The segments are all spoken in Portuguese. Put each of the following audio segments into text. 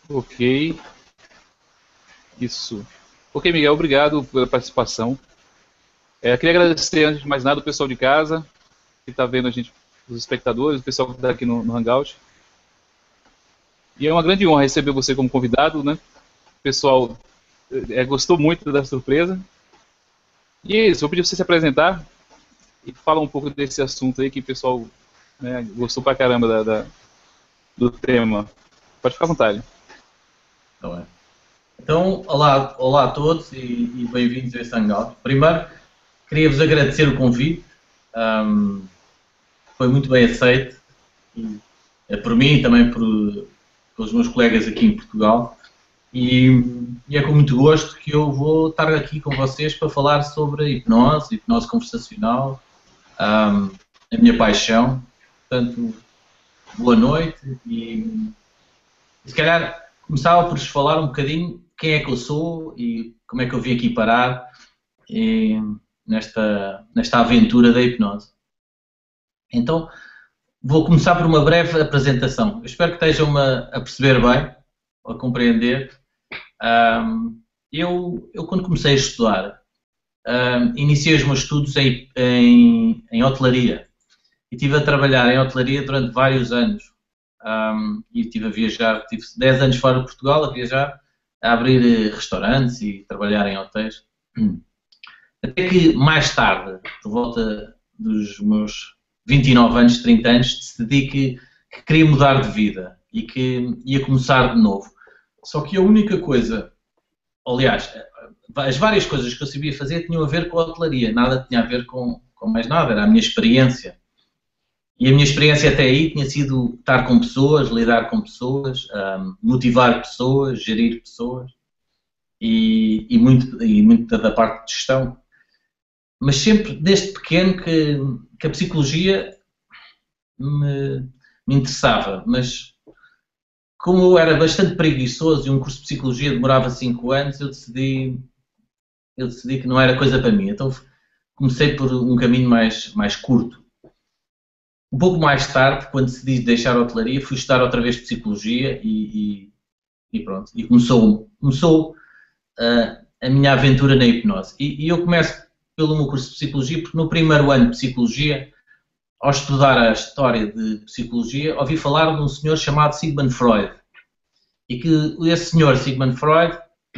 Ok, isso. Ok, Miguel, obrigado pela participação. Queria agradecer, antes de mais nada, o pessoal de casa, que está vendo a gente, os espectadores, o pessoal que está aqui no Hangout. E é uma grande honra receber você como convidado, né? O pessoal gostou muito da surpresa. E é isso, vou pedir para você se apresentar e falar um pouco desse assunto aí que o pessoal, né, gostou pra caramba do tema. Pode ficar à vontade. Tá bem. Então, olá a todos e bem-vindos a este Hangout. Primeiro, queria-vos agradecer o convite, ahm, foi muito bem aceito, e, por mim e também pelos meus colegas aqui em Portugal. E, e é com muito gosto que eu vou estar aqui com vocês para falar sobre hipnose conversacional, a minha paixão. Portanto, boa noite e se calhar começava por vos falar um bocadinho quem é que eu sou e como é que eu vim aqui parar e nesta aventura da hipnose. Então, vou começar por uma breve apresentação. Eu espero que estejam-me a perceber bem, a compreender. Eu, quando comecei a estudar, iniciei os meus estudos em hotelaria e estive a trabalhar em hotelaria durante vários anos. E estive a viajar, tive 10 anos fora de Portugal a viajar, a abrir restaurantes e trabalhar em hotéis. Até que mais tarde, por volta dos meus 29 anos, 30 anos, decidi que queria mudar de vida e que ia começar de novo. Só que a única coisa, aliás, as várias coisas que eu sabia fazer tinham a ver com a hotelaria, nada tinha a ver com mais nada, era a minha experiência. E a minha experiência até aí tinha sido estar com pessoas, lidar com pessoas, motivar pessoas, gerir pessoas e muito da parte de gestão. Mas sempre desde pequeno que a psicologia me, me interessava, mas como eu era bastante preguiçoso e um curso de psicologia demorava 5 anos, eu decidi que não era coisa para mim. Então comecei por um caminho mais curto. Um pouco mais tarde, quando decidi deixar a hotelaria, fui estudar outra vez psicologia e pronto. E começou a minha aventura na hipnose. E eu começo pelo meu curso de psicologia, porque no primeiro ano de psicologia, ao estudar a história de psicologia, ouvi falar de um senhor chamado Sigmund Freud. E que esse senhor, Sigmund Freud,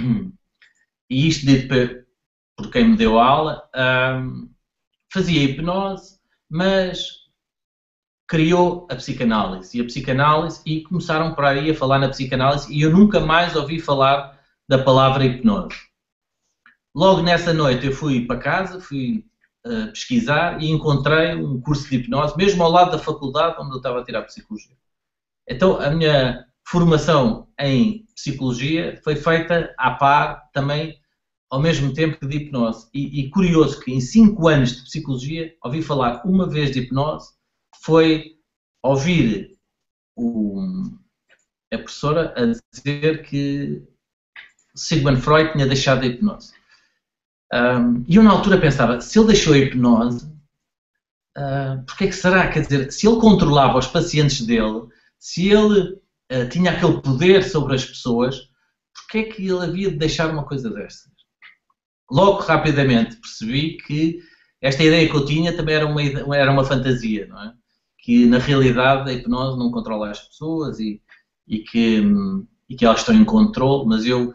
e isto dito por quem me deu a aula, fazia hipnose, mas criou a psicanálise e começaram por aí a falar na psicanálise e eu nunca mais ouvi falar da palavra hipnose. Logo nessa noite eu fui para casa, fui pesquisar e encontrei um curso de hipnose, mesmo ao lado da faculdade onde eu estava a tirar psicologia. Então a minha formação em psicologia foi feita à par também ao mesmo tempo que de hipnose. E curioso que em 5 anos de psicologia ouvi falar uma vez de hipnose, foi ouvir o, a professora a dizer que Sigmund Freud tinha deixado a hipnose. E eu na altura pensava, se ele deixou a hipnose, porque é que será? Quer dizer, se ele controlava os pacientes dele, se ele tinha aquele poder sobre as pessoas, porque é que ele havia de deixar uma coisa destas? Logo, rapidamente, percebi que esta ideia que eu tinha também era uma fantasia, não é? Que na realidade a hipnose não controla as pessoas e que, e que elas estão em controle, mas eu,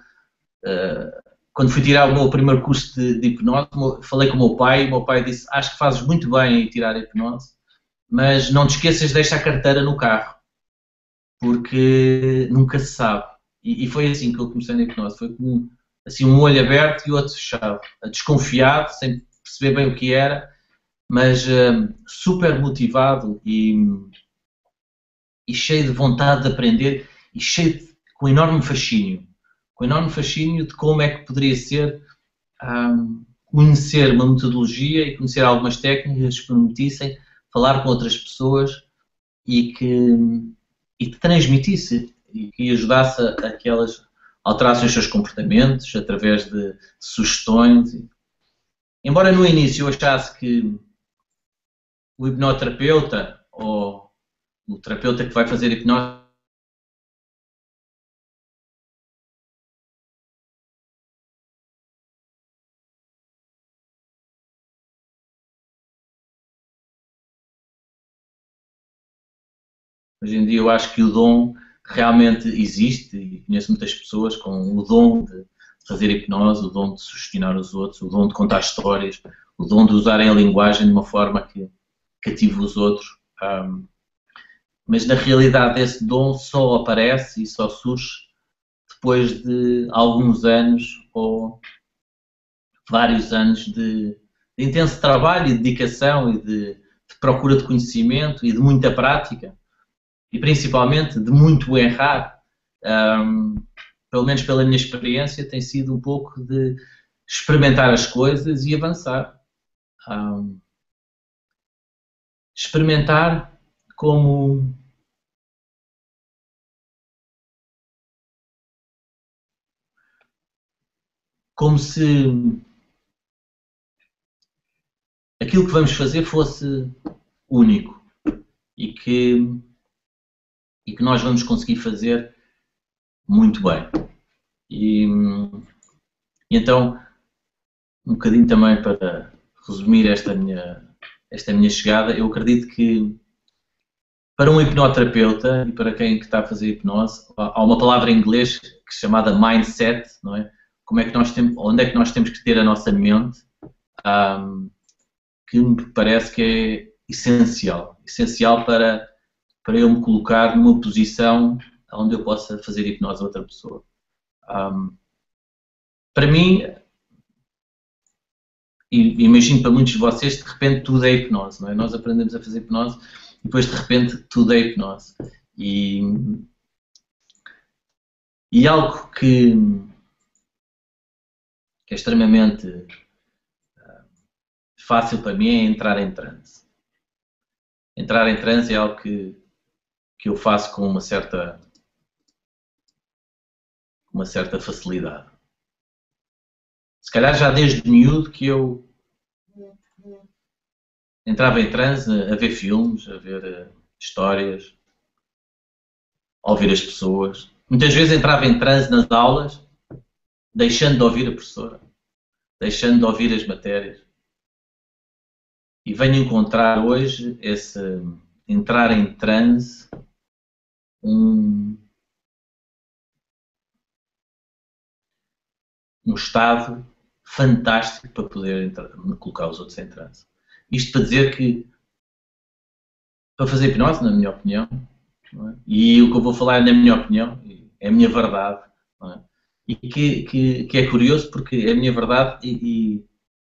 quando fui tirar o meu primeiro curso de hipnose, falei com o meu pai disse, acho que fazes muito bem em tirar a hipnose, mas não te esqueças de deixar a carteira no carro, porque nunca se sabe. E foi assim que eu comecei na hipnose, foi com assim, um olho aberto e o outro fechado, desconfiado, sem perceber bem o que era, mas super motivado e cheio de vontade de aprender e com enorme fascínio de como é que poderia ser conhecer uma metodologia e conhecer algumas técnicas que permitissem falar com outras pessoas e que transmitisse e que ajudasse a que elas alterassem os seus comportamentos através de sugestões. Embora no início eu achasse que o hipnoterapeuta ou o terapeuta que vai fazer hipnose Hoje em dia eu acho que o dom realmente existe e conheço muitas pessoas com o dom de fazer hipnose, o dom de sugestionar os outros, o dom de contar histórias, o dom de usarem a linguagem de uma forma que cativa os outros. Mas na realidade esse dom só aparece e só surge depois de alguns anos ou vários anos de intenso trabalho e dedicação e de procura de conhecimento e de muita prática e principalmente de muito errar. Pelo menos pela minha experiência, tem sido um pouco de experimentar as coisas e avançar. Experimentar como se aquilo que vamos fazer fosse único e que nós vamos conseguir fazer muito bem. E então, um bocadinho também para resumir esta minha chegada, eu acredito que para um hipnoterapeuta e para quem está a fazer hipnose, há uma palavra em inglês chamada mindset, não é? Onde é que nós temos que ter a nossa mente, que me parece que é essencial para eu me colocar numa posição onde eu possa fazer hipnose a outra pessoa. Para mim, e imagino para muitos de vocês, de repente tudo é hipnose, não é? Nós aprendemos a fazer hipnose e depois de repente tudo é hipnose. E algo que é extremamente fácil para mim é entrar em transe. Entrar em transe é algo que eu faço com uma certa facilidade. Se calhar já desde miúdo que eu entrava em transe a ver filmes, a ver histórias, a ouvir as pessoas. Muitas vezes entrava em transe nas aulas, deixando de ouvir a professora, deixando de ouvir as matérias. E venho encontrar hoje esse entrar em transe um estado fantástico para poder colocar os outros em transe. Isto para dizer que, para fazer hipnose, na minha opinião, não é? E o que eu vou falar é na minha opinião, é a minha verdade, não é? E que é curioso porque é a minha verdade e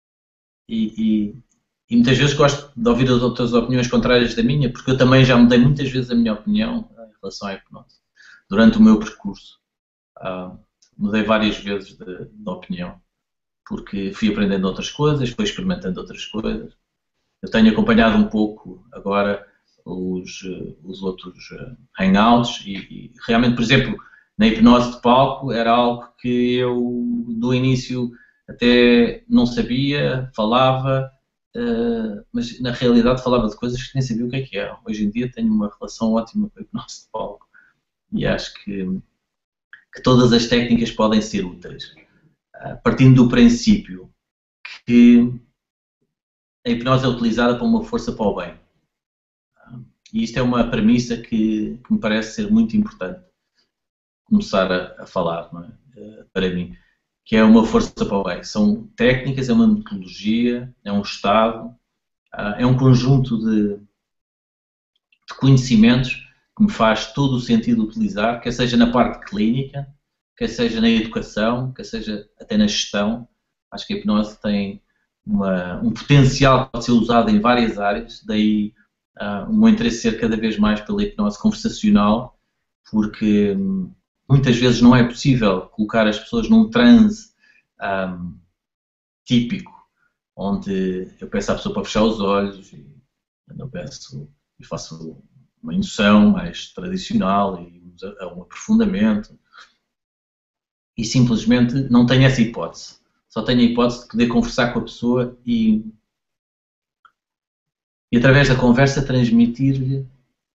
muitas vezes gosto de ouvir as outras opiniões contrárias da minha, porque eu também já mudei muitas vezes a minha opinião em relação à hipnose. Durante o meu percurso, mudei várias vezes de opinião, porque fui aprendendo outras coisas, fui experimentando outras coisas. Eu tenho acompanhado um pouco agora os outros hangouts e realmente, por exemplo, na hipnose de palco era algo que eu do início até não sabia, falava, mas na realidade falava de coisas que nem sabia o que eram. Hoje em dia tenho uma relação ótima com a hipnose de palco e acho que todas as técnicas podem ser úteis, partindo do princípio que a hipnose é utilizada para uma força para o bem. E isto é uma premissa que me parece ser muito importante começar a falar, não é? Para mim, que é uma força para o bem. São técnicas, é uma metodologia, é um estado, é um conjunto de conhecimentos que me faz todo o sentido utilizar, quer seja na parte clínica, quer seja na educação, quer seja até na gestão. Acho que a hipnose tem um potencial que pode ser usado em várias áreas, daí o meu interesse ser cada vez mais pela hipnose conversacional, porque muitas vezes não é possível colocar as pessoas num transe típico, onde eu peço à pessoa para fechar os olhos e eu faço uma indução mais tradicional e um aprofundamento e simplesmente não tenho essa hipótese. Só tenho a hipótese de poder conversar com a pessoa e através da conversa transmitir-lhe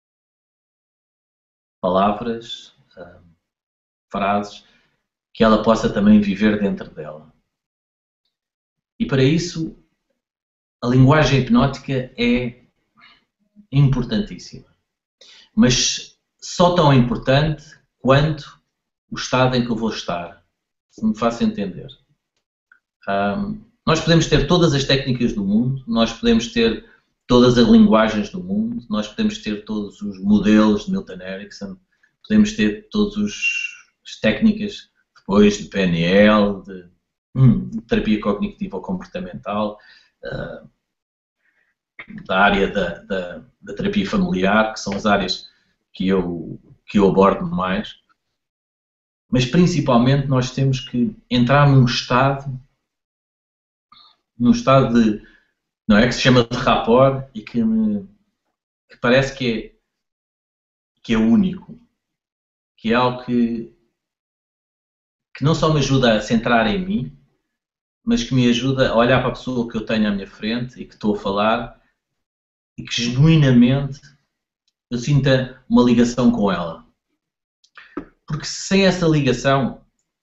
palavras, frases, que ela possa também viver dentro dela. E para isso, a linguagem hipnótica é importantíssima. Mas só tão importante quanto o estado em que eu vou estar, se me faço entender. Nós podemos ter todas as técnicas do mundo, nós podemos ter todas as linguagens do mundo, nós podemos ter todos os modelos de Milton Erickson, podemos ter todas as técnicas depois de PNL, de terapia cognitivo-comportamental, da área da terapia familiar, que são as áreas que eu abordo mais. Mas principalmente nós temos que entrar num estado de, não é, que se chama de rapport e que parece que é único, que é algo que não só me ajuda a centrar em mim, mas que me ajuda a olhar para a pessoa que eu tenho à minha frente e que estou a falar e que genuinamente eu sinta uma ligação com ela. Porque sem essa ligação,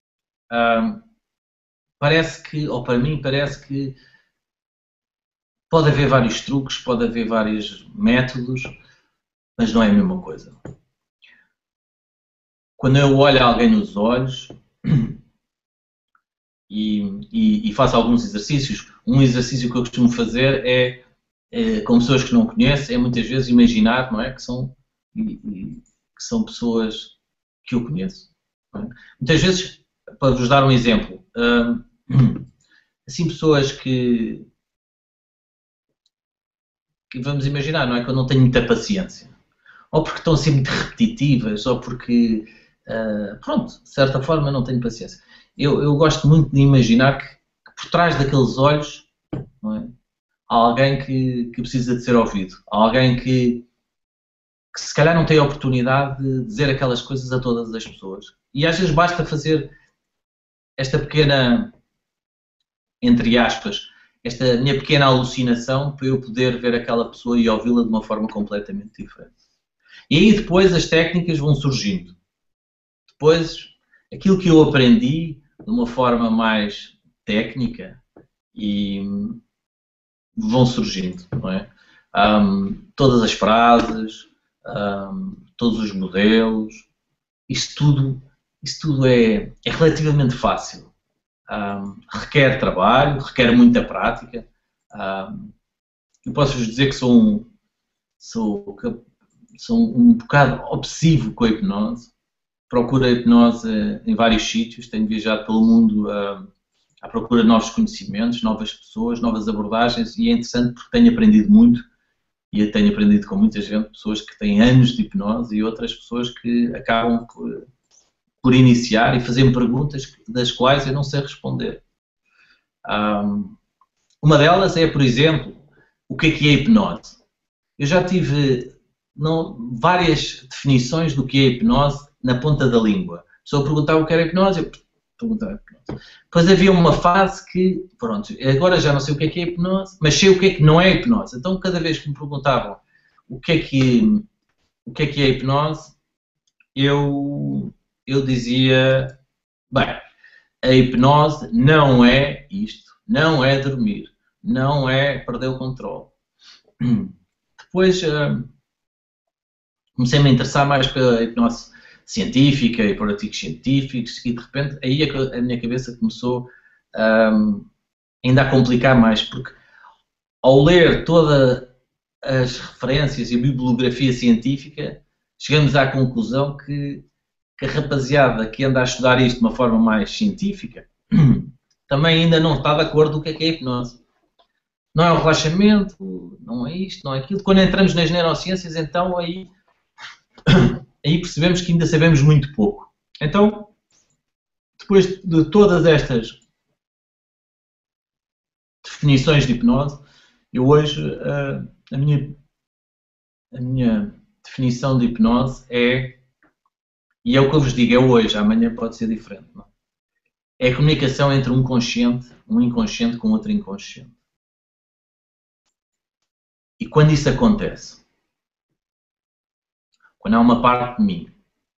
parece que, ou para mim, parece que pode haver vários truques, pode haver vários métodos, mas não é a mesma coisa. Quando eu olho alguém nos olhos e faço alguns exercícios, um exercício que eu costumo fazer é com pessoas que não conheço, é muitas vezes imaginar, não é, que são pessoas que eu conheço. Não é? Muitas vezes, para vos dar um exemplo, assim, pessoas que vamos imaginar, não é, que eu não tenho muita paciência, ou porque estão a ser muito repetitivas, ou porque, pronto, de certa forma não tenho paciência. Eu gosto muito de imaginar que por trás daqueles olhos, não é, há alguém que precisa de ser ouvido, há alguém que se calhar não tem a oportunidade de dizer aquelas coisas a todas as pessoas. E às vezes basta fazer esta pequena, entre aspas, esta minha pequena alucinação para eu poder ver aquela pessoa e ouvi-la de uma forma completamente diferente. E aí depois as técnicas vão surgindo. Depois, aquilo que eu aprendi de uma forma mais técnica e vão surgindo, não é? Todas as frases, todos os modelos, isso tudo é relativamente fácil. Requer trabalho, requer muita prática. Eu posso-vos dizer que sou um bocado obsessivo com a hipnose. Procuro a hipnose em vários sítios, tenho viajado pelo mundo à procura de novos conhecimentos, novas pessoas, novas abordagens, e é interessante porque tenho aprendido muito e tenho aprendido com muita gente, pessoas que têm anos de hipnose e outras pessoas que acabam por iniciar e fazer-me perguntas das quais eu não sei responder. Uma delas é, por exemplo, o que é hipnose? Eu já tive várias definições do que é hipnose na ponta da língua. A pessoa perguntava o que era hipnose, eu perguntava hipnose. Depois havia uma fase que, pronto, agora já não sei o que é hipnose, mas sei o que não é hipnose. Então, cada vez que me perguntavam o que é hipnose, eu dizia, bem, a hipnose não é isto, não é dormir, não é perder o controle. Depois comecei-me a interessar mais pela hipnose científica e por artigos científicos e de repente aí a minha cabeça começou ainda a complicar mais, porque ao ler todas as referências e a bibliografia científica chegamos à conclusão que a rapaziada que anda a estudar isto de uma forma mais científica também ainda não está de acordo com o que é hipnose. Não é o relaxamento, não é isto, não é aquilo. Quando entramos nas neurociências, então aí percebemos que ainda sabemos muito pouco. Então, depois de todas estas definições de hipnose, eu hoje, a minha definição de hipnose e é o que eu vos digo, é hoje, amanhã pode ser diferente, não? É a comunicação entre um inconsciente com outro inconsciente. E quando isso acontece, quando há uma parte de mim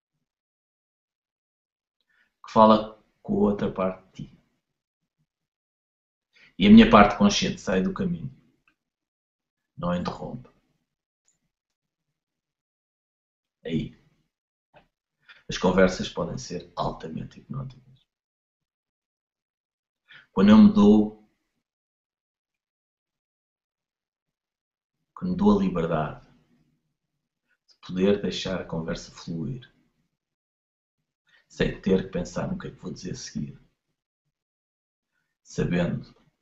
que fala com a outra parte de ti, e a minha parte consciente sai do caminho, não interrompe. Aí As conversas podem ser altamente hipnóticas. Quando eu me dou, a liberdade de poder deixar a conversa fluir, sem ter que pensar no que é que vou dizer a seguir, sabendo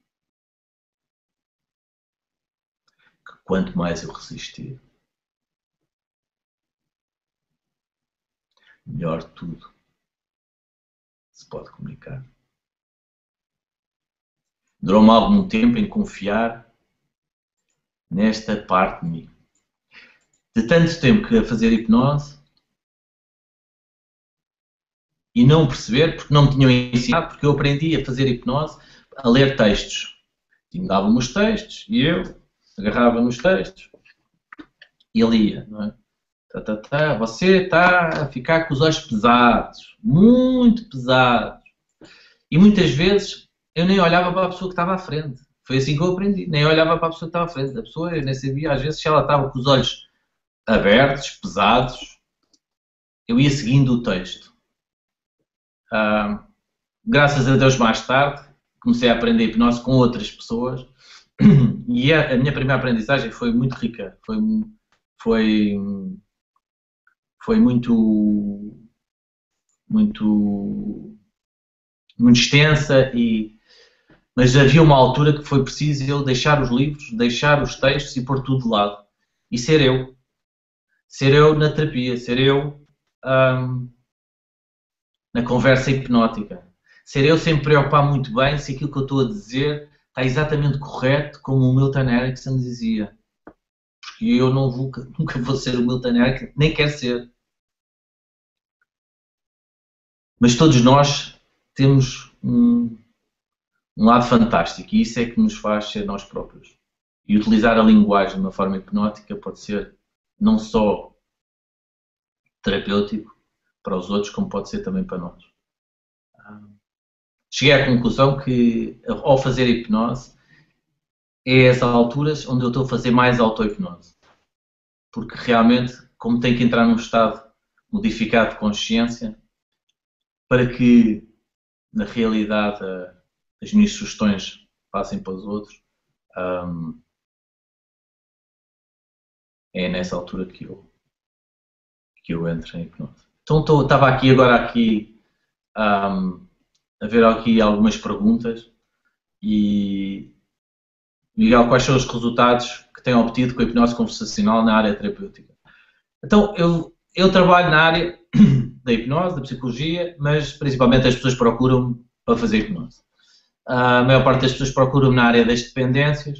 que quanto mais eu resistir, melhor tudo se pode comunicar. Durou-me algum tempo em confiar nesta parte de mim. De tanto tempo que a fazer hipnose e não perceber, porque não me tinham ensinado, porque eu aprendi a fazer hipnose a ler textos. Davam-me os textos e eu agarrava nos textos e lia, não é? Você está a ficar com os olhos pesados, muito pesados. E muitas vezes eu nem olhava para a pessoa que estava à frente. Foi assim que eu aprendi. Nem olhava para a pessoa que estava à frente. A pessoa, eu nem sabia, às vezes, se ela estava com os olhos abertos, pesados, eu ia seguindo o texto. Graças a Deus, mais tarde, comecei a aprender hipnose com outras pessoas. E a minha primeira aprendizagem foi muito rica. Foi muito extensa, mas havia uma altura que foi preciso eu deixar os livros, deixar os textos e pôr tudo de lado. E ser eu. Ser eu na terapia, ser eu na conversa hipnótica. Ser eu sem me preocupar muito bem se aquilo que eu estou a dizer está exatamente correto, como o Milton Erickson dizia. Porque eu nunca vou ser o Milton Erickson, nem quero ser. Mas todos nós temos um lado fantástico e isso é que nos faz ser nós próprios. E utilizar a linguagem de uma forma hipnótica pode ser não só terapêutico para os outros, como pode ser também para nós. Cheguei à conclusão que, ao fazer hipnose, é as alturas onde eu estou a fazer mais auto-hipnose. Porque realmente, como tenho que entrar num estado modificado de consciência, para que, na realidade, as minhas sugestões passem para os outros, é nessa altura que eu entro em hipnose. Então, estava agora a ver aqui algumas perguntas e, Miguel, quais são os resultados que tem obtido com a hipnose conversacional na área terapêutica? Então, eu trabalho na área da hipnose, da psicologia, mas principalmente as pessoas procuram-me para fazer hipnose. A maior parte das pessoas procuram-me na área das dependências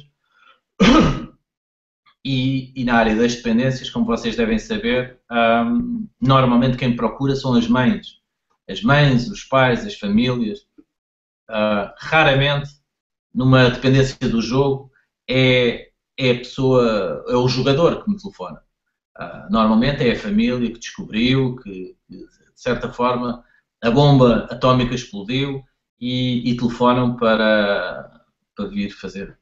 e na área das dependências, como vocês devem saber, normalmente quem procura são as mães. As mães, os pais, as famílias. Raramente, numa dependência do jogo, é o jogador que me telefona. Normalmente é a família que descobriu que, de certa forma, a bomba atómica explodiu e telefonam para vir fazer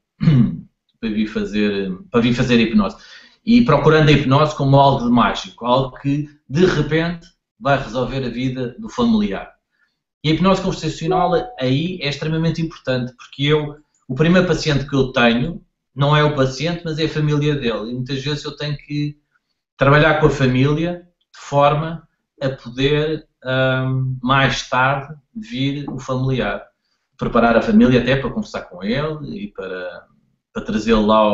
hipnose. E procurando a hipnose como algo de mágico, algo que, de repente, vai resolver a vida do familiar. E a hipnose conversacional aí é extremamente importante, porque o primeiro paciente que eu tenho não é o paciente, mas é a família dele. E muitas vezes eu tenho que trabalhar com a família de forma a poder, mais tarde, vir o familiar. Preparar a família até para conversar com ele e para trazê-lo lá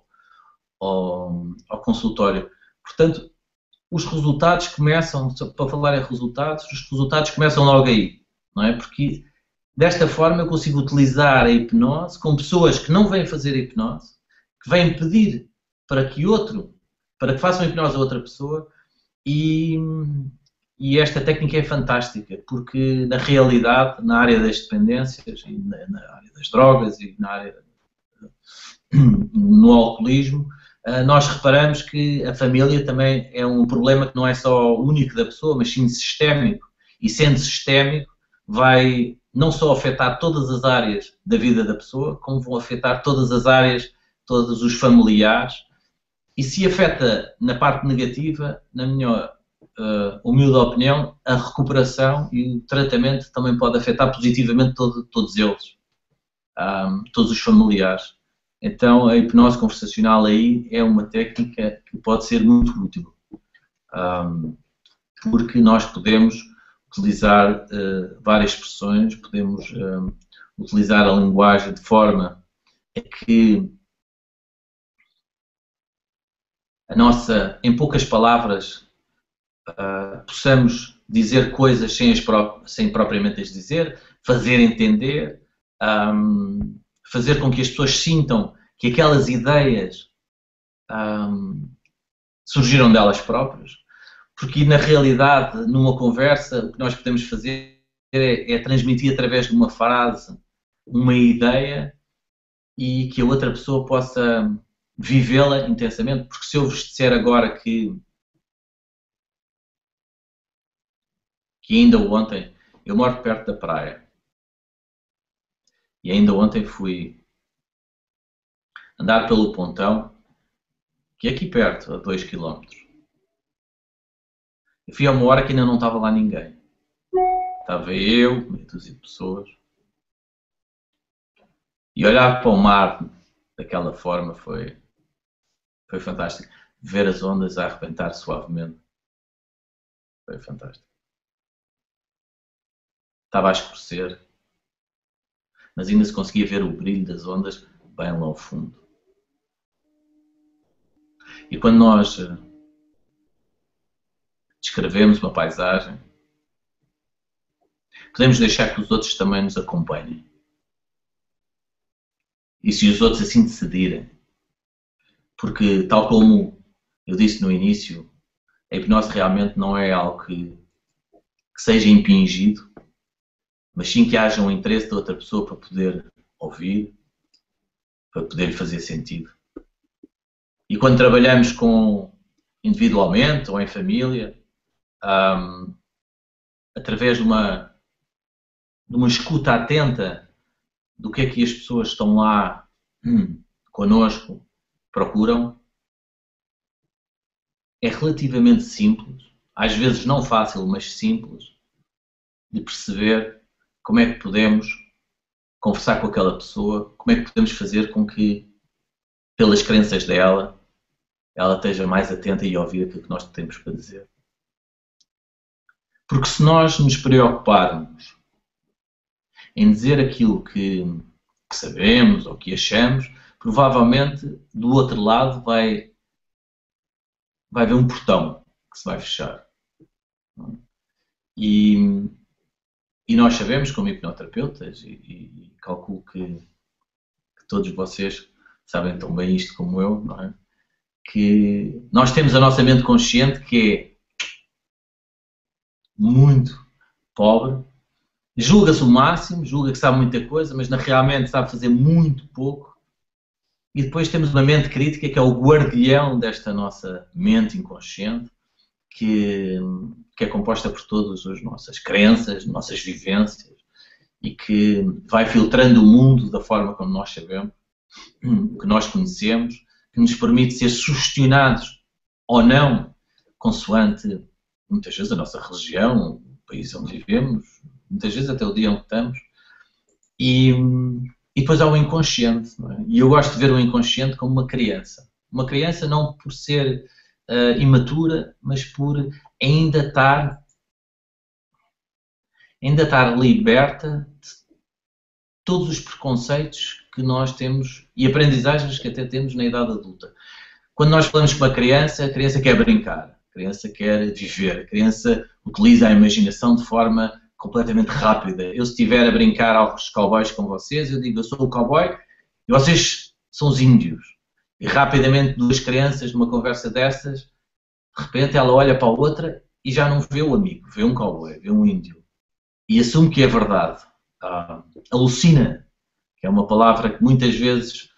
ao consultório. Portanto, os resultados começam, para falar em resultados, os resultados começam logo aí, não é? Porque desta forma eu consigo utilizar a hipnose com pessoas que não vêm fazer hipnose, que vêm pedir para que façam hipnose a outra pessoa e esta técnica é fantástica, porque na realidade, na área das dependências, e na área das drogas e na área no alcoolismo, nós reparamos que a família também é um problema que não é só único da pessoa, mas sim sistémico. E sendo sistémico, vai não só afetar todas as áreas da vida da pessoa, como vão afetar todas as áreas, todos os familiares. E se afeta na parte negativa, na minha humilde opinião, a recuperação e o tratamento também pode afetar positivamente todos eles, todos os familiares. Então, a hipnose conversacional aí é uma técnica que pode ser muito útil, porque nós podemos utilizar várias expressões, podemos utilizar a linguagem de forma a que a nossa, em poucas palavras, possamos dizer coisas sem propriamente as dizer, fazer entender, fazer com que as pessoas sintam que aquelas ideias surgiram delas próprias, porque na realidade, numa conversa, o que nós podemos fazer é transmitir através de uma frase uma ideia e que a outra pessoa possa vivê-la intensamente, porque se eu vos disser agora que ainda ontem, eu moro perto da praia, e ainda ontem fui andar pelo Pontão, que é aqui perto, a 2 km. Eu fui a uma hora que ainda não estava lá ninguém. Estava eu, meia dúzia de pessoas, e olhar para o mar daquela forma foi fantástico. Ver as ondas a arrebentar suavemente foi fantástico. Estava a escurecer, mas ainda se conseguia ver o brilho das ondas bem lá ao fundo. E quando nós descrevemos uma paisagem, podemos deixar que os outros também nos acompanhem. E se os outros assim decidirem, porque tal como eu disse no início, a hipnose realmente não é algo que seja impingido, mas sim que haja um interesse da outra pessoa para poder ouvir, para poder lhe fazer sentido. E quando trabalhamos individualmente ou em família, através de uma escuta atenta do que é que as pessoas estão lá connosco procuram, é relativamente simples, às vezes não fácil, mas simples, de perceber como é que podemos conversar com aquela pessoa, como é que podemos fazer com que, pelas crenças dela, ela esteja mais atenta e ouvir aquilo que nós temos para dizer. Porque se nós nos preocuparmos em dizer aquilo que sabemos ou que achamos, provavelmente do outro lado vai haver um portão que se vai fechar. E nós sabemos, como hipnoterapeutas, e calculo que todos vocês sabem tão bem isto como eu, não é? Que nós temos a nossa mente consciente que é muito pobre, julga-se o máximo, julga que sabe muita coisa, mas realmente sabe fazer muito pouco. E depois temos uma mente crítica que é o guardião desta nossa mente inconsciente, que é composta por todas as nossas crenças, nossas vivências, e que vai filtrando o mundo da forma como nós sabemos, que nós conhecemos, que nos permite ser sugestionados ou não, consoante, muitas vezes, a nossa religião, o país onde vivemos, muitas vezes até o dia onde estamos, e depois há o inconsciente, não é? E eu gosto de ver o inconsciente como uma criança. Uma criança não por ser imatura, mas por ainda estar liberta de todos os preconceitos que nós temos e aprendizagens que até temos na idade adulta. Quando nós falamos com uma criança, a criança quer brincar, a criança quer viver, a criança utiliza a imaginação de forma completamente rápida. Eu, se estiver a brincar aos cowboys com vocês, eu digo, eu sou o cowboy e vocês são os índios. E rapidamente duas crianças numa conversa dessas, de repente ela olha para a outra e já não vê o amigo, vê um cowboy, vê um índio. E assume que é verdade. Alucina, que é uma palavra que muitas vezes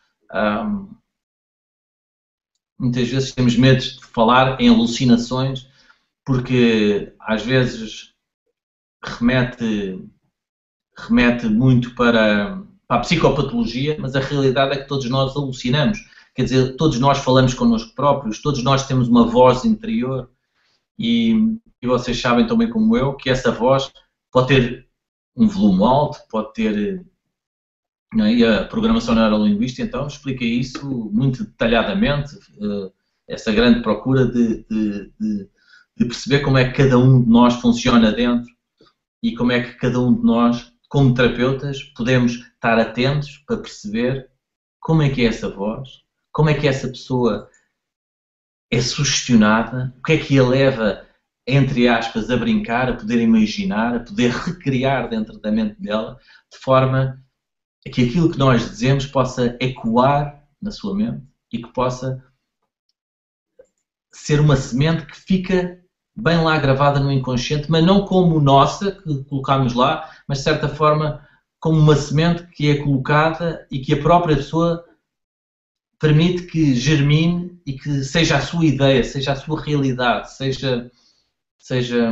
temos medo de falar em alucinações, porque às vezes remete muito para a psicopatologia, mas a realidade é que todos nós alucinamos. Quer dizer, todos nós falamos connosco próprios, todos nós temos uma voz interior e vocês sabem também como eu que essa voz pode ter um volume alto, pode ter, não é? E a programação neurolinguística então explica isso muito detalhadamente, essa grande procura de perceber como é que cada um de nós funciona dentro e como é que cada um de nós, como terapeutas, podemos estar atentos para perceber como é que é essa voz, como é que essa pessoa é sugestionada, o que é que a leva, entre aspas, a brincar, a poder imaginar, a poder recriar dentro da mente dela, de forma a que aquilo que nós dizemos possa ecoar na sua mente e que possa ser uma semente que fica bem lá gravada no inconsciente, mas não como nossa, que colocamos lá, mas de certa forma como uma semente que é colocada e que a própria pessoa permite que germine e que seja a sua ideia, seja a sua realidade, seja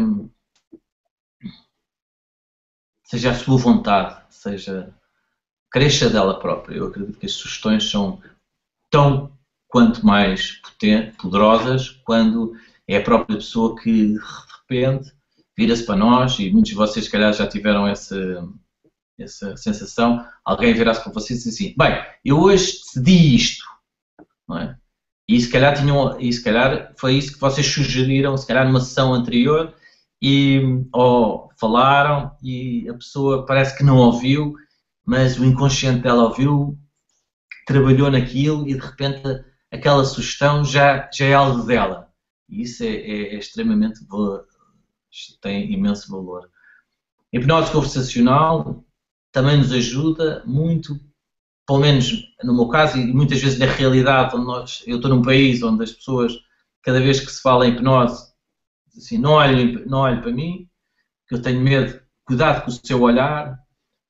a sua vontade, cresça dela própria. Eu acredito que as sugestões são tão quanto mais poderosas quando é a própria pessoa que de repente vira-se para nós, e muitos de vocês se calhar já tiveram essa sensação, alguém virar-se para vocês e diz assim, bem, eu hoje decidi isto, não é? E se calhar foi isso que vocês sugeriram, se calhar numa sessão anterior, ou falaram e a pessoa parece que não ouviu, mas o inconsciente dela ouviu, trabalhou naquilo e de repente aquela sugestão já é algo dela. E isso é extremamente, tem imenso valor. A hipnose conversacional também nos ajuda muito, pelo menos no meu caso, e muitas vezes na realidade, eu estou num país onde as pessoas, cada vez que se fala em hipnose, assim, não olhem para mim, que eu tenho medo, cuidado com o seu olhar,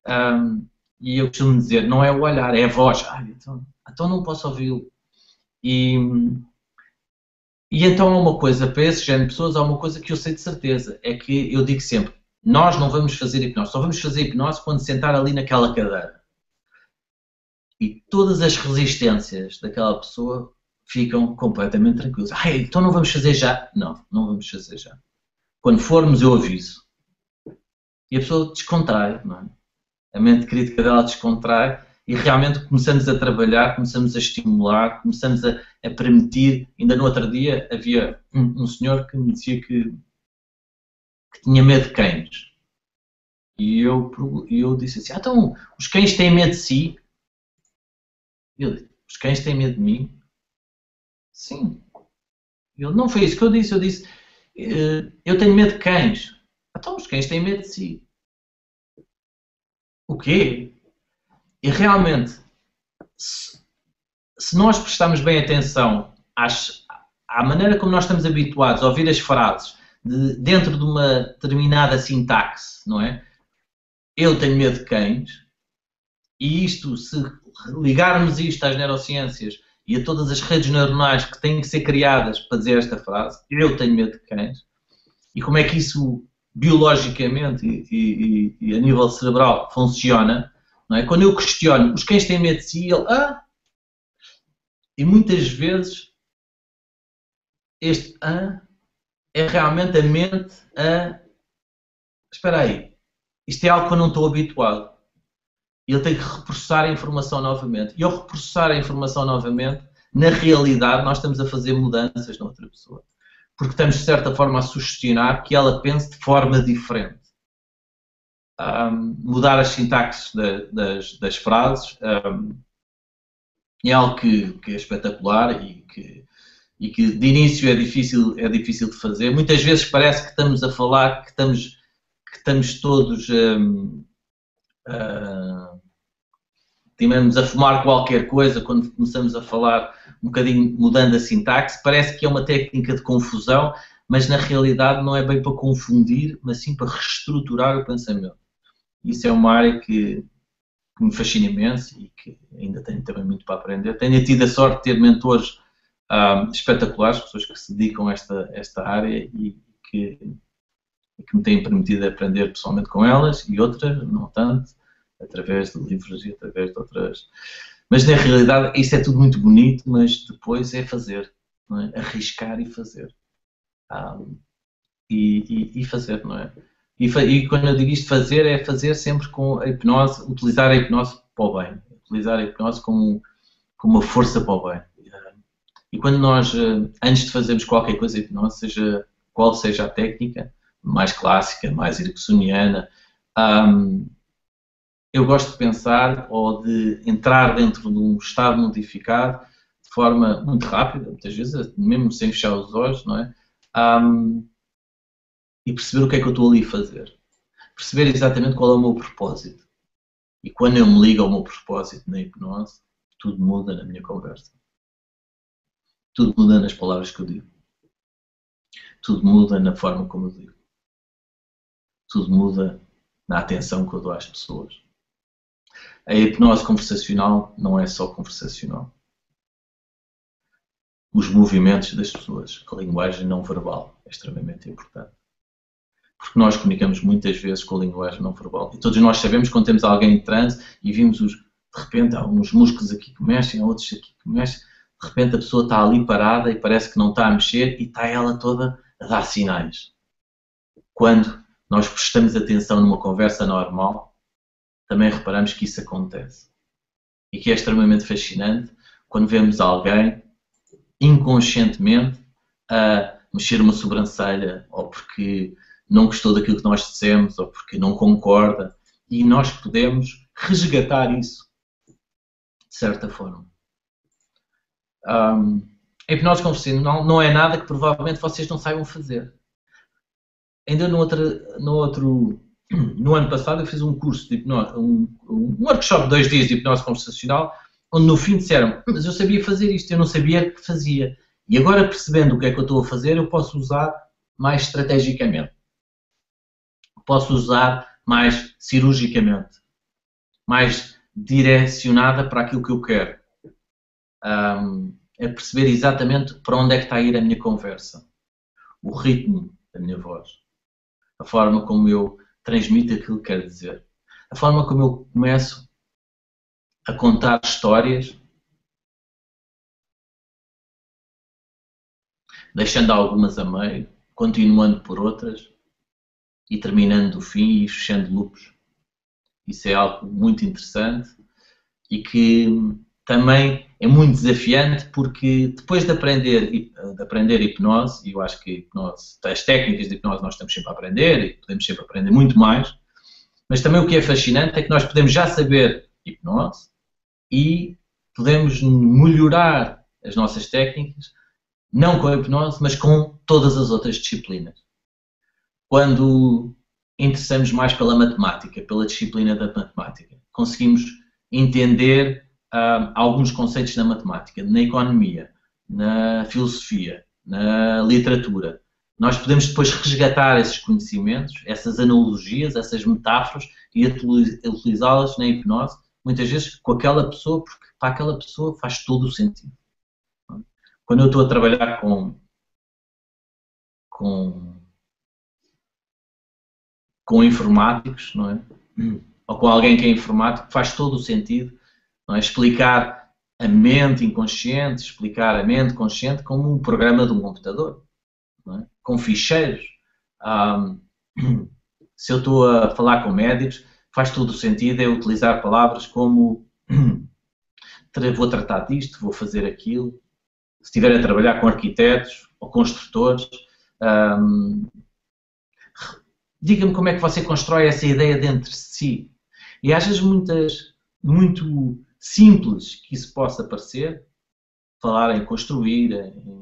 e eu costumo dizer, não é o olhar, é a voz. Então não posso ouvi-lo. E então há uma coisa, para esse género de pessoas, há uma coisa que eu sei de certeza, é que eu digo sempre, nós não vamos fazer hipnose, só vamos fazer hipnose quando sentar ali naquela cadeira. E todas as resistências daquela pessoa ficam completamente tranquilas. Então não vamos fazer já? Não vamos fazer já. Quando formos eu aviso. E a pessoa descontrai, não é? A mente crítica dela descontrai e realmente começamos a trabalhar, começamos a estimular, começamos a permitir. Ainda no outro dia havia um senhor que me dizia que tinha medo de cães. E eu disse assim, então os cães têm medo de si? Eu disse, os cães têm medo de mim? Sim. Ele, não foi isso que eu disse, eu tenho medo de cães. Então os cães têm medo de si. O quê? E realmente, se nós prestarmos bem atenção à maneira como nós estamos habituados a ouvir as frases dentro de uma determinada sintaxe, não é? Eu tenho medo de cães, e isto, se ligarmos isto às neurociências e a todas as redes neuronais que têm que ser criadas para dizer esta frase, eu tenho medo de cães, e como é que isso biologicamente e a nível cerebral funciona, não é? Quando eu questiono, os cães têm medo de si, ele, e muitas vezes este é realmente a mente espera aí, isto é algo que eu não estou habituado. E ele tem que reprocessar a informação novamente. E ao reprocessar a informação novamente, na realidade nós estamos a fazer mudanças na outra pessoa. Porque estamos, de certa forma, a sugestionar que ela pense de forma diferente. Mudar as sintaxes das frases é algo que é espetacular e que de início é difícil de fazer. Muitas vezes parece que estamos a falar, que estamos todos estivemos a fumar qualquer coisa quando começamos a falar um bocadinho mudando a sintaxe, parece que é uma técnica de confusão, mas na realidade não é bem para confundir, mas sim para reestruturar o pensamento. Isso é uma área que me fascina imenso e que ainda tenho também muito para aprender. Tenho tido a sorte de ter mentores espetaculares, pessoas que se dedicam a esta área e que me têm permitido aprender pessoalmente com elas, e outras não tanto, através de livros e através de outras. Mas na realidade isso é tudo muito bonito, mas depois é fazer, não é? Arriscar e fazer. e fazer, não é? E quando eu digo isto fazer, é fazer sempre com a hipnose, utilizar a hipnose para o bem, utilizar a hipnose como uma força para o bem. E quando nós, antes de fazermos qualquer coisa de hipnose, qual seja a técnica, mais clássica, mais ericksoniana, eu gosto de pensar ou de entrar dentro de um estado modificado de forma muito rápida, muitas vezes, mesmo sem fechar os olhos, não é? E perceber o que é que eu estou ali a fazer. Perceber exatamente qual é o meu propósito. E quando eu me ligo ao meu propósito na hipnose, tudo muda na minha conversa. Tudo muda nas palavras que eu digo. Tudo muda na forma como eu digo. Tudo muda na atenção que eu dou às pessoas. A hipnose conversacional não é só conversacional. Os movimentos das pessoas, a linguagem não verbal é extremamente importante. Porque nós comunicamos muitas vezes com a linguagem não verbal. E todos nós sabemos quando temos alguém em transe e vimos, de repente, há uns músculos aqui que mexem, há outros aqui que mexem. De repente a pessoa está ali parada e parece que não está a mexer e está ela toda a dar sinais. Quando nós prestamos atenção numa conversa normal, também reparamos que isso acontece. E que é extremamente fascinante quando vemos alguém inconscientemente a mexer uma sobrancelha ou porque não gostou daquilo que nós dissemos ou porque não concorda e nós podemos resgatar isso de certa forma. A hipnose conversacional não é nada que provavelmente vocês não saibam fazer. Ainda no ano passado eu fiz um curso de hipnose, um workshop de 2 dias de hipnose conversacional, onde no fim disseram, mas eu sabia fazer isto, eu não sabia que fazia. E agora percebendo o que é que eu estou a fazer, eu posso usar mais estrategicamente. Posso usar mais cirurgicamente. Mais direcionada para aquilo que eu quero. É perceber exatamente para onde é que está a ir a minha conversa. O ritmo da minha voz. A forma como eu transmito aquilo que quero dizer. A forma como eu começo a contar histórias, deixando algumas a meio, continuando por outras e terminando do fim e fechando loops. Isso é algo muito interessante e que também é muito desafiante porque depois de aprender hipnose, e eu acho que as técnicas de hipnose nós estamos sempre a aprender e podemos sempre aprender muito mais, mas também o que é fascinante é que nós podemos já saber hipnose e podemos melhorar as nossas técnicas, não com a hipnose, mas com todas as outras disciplinas. Quando interessamos mais pela matemática, pela disciplina da matemática, conseguimos entender alguns conceitos da matemática, na economia, na filosofia, na literatura. Nós podemos depois resgatar esses conhecimentos, essas analogias, essas metáforas e utilizá-las na hipnose, muitas vezes com aquela pessoa, porque para aquela pessoa faz todo o sentido. Quando eu estou a trabalhar com informáticos, não é? Ou com alguém que é informático, faz todo o sentido, não é? Explicar a mente inconsciente, explicar a mente consciente como um programa de um computador, não é? Com ficheiros. Se eu estou a falar com médicos, faz todo o sentido eu utilizar palavras como vou tratar disto, vou fazer aquilo. Se estiver a trabalhar com arquitetos ou construtores, diga-me como é que você constrói essa ideia dentro de si. E às vezes muito simples que isso possa parecer, falar em construir,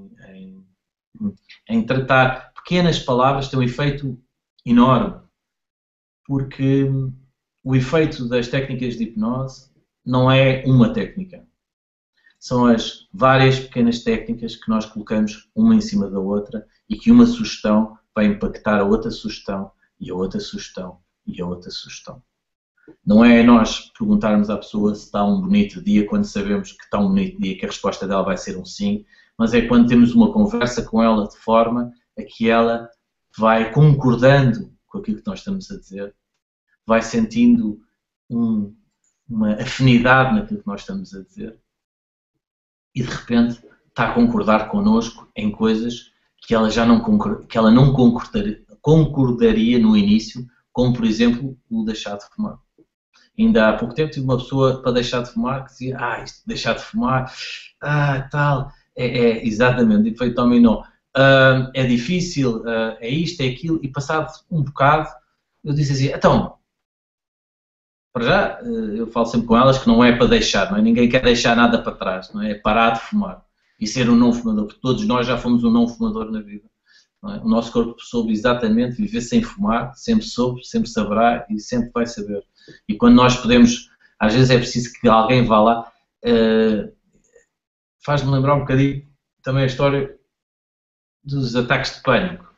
em tratar pequenas palavras tem um efeito enorme, porque o efeito das técnicas de hipnose não é uma técnica. São as várias pequenas técnicas que nós colocamos uma em cima da outra e que uma sugestão vai impactar a outra sugestão e a outra sugestão e a outra sugestão. Não é nós perguntarmos à pessoa se está um bonito dia quando sabemos que está um bonito dia, que a resposta dela vai ser um sim, mas é quando temos uma conversa com ela de forma a que ela vai concordando com aquilo que nós estamos a dizer, vai sentindo uma afinidade naquilo que nós estamos a dizer e de repente está a concordar connosco em coisas que ela já não, que ela não concordaria no início, como por exemplo o deixar de fumar. Ainda há pouco tempo tive uma pessoa para deixar de fumar que dizia, isto de deixar de fumar, tal, exatamente, efeito dominó, é difícil, é isto, é aquilo, e passado um bocado, eu disse assim, então, para já, eu falo sempre com elas que não é para deixar, não é? Ninguém quer deixar nada para trás, não é? É parar de fumar e ser um não fumador, porque todos nós já fomos um não fumador na vida. Não é? O nosso corpo soube exatamente viver sem fumar, sempre soube, sempre saberá e sempre vai saber. E quando nós podemos, às vezes é preciso que alguém vá lá, faz-me lembrar um bocadinho também a história dos ataques de pânico.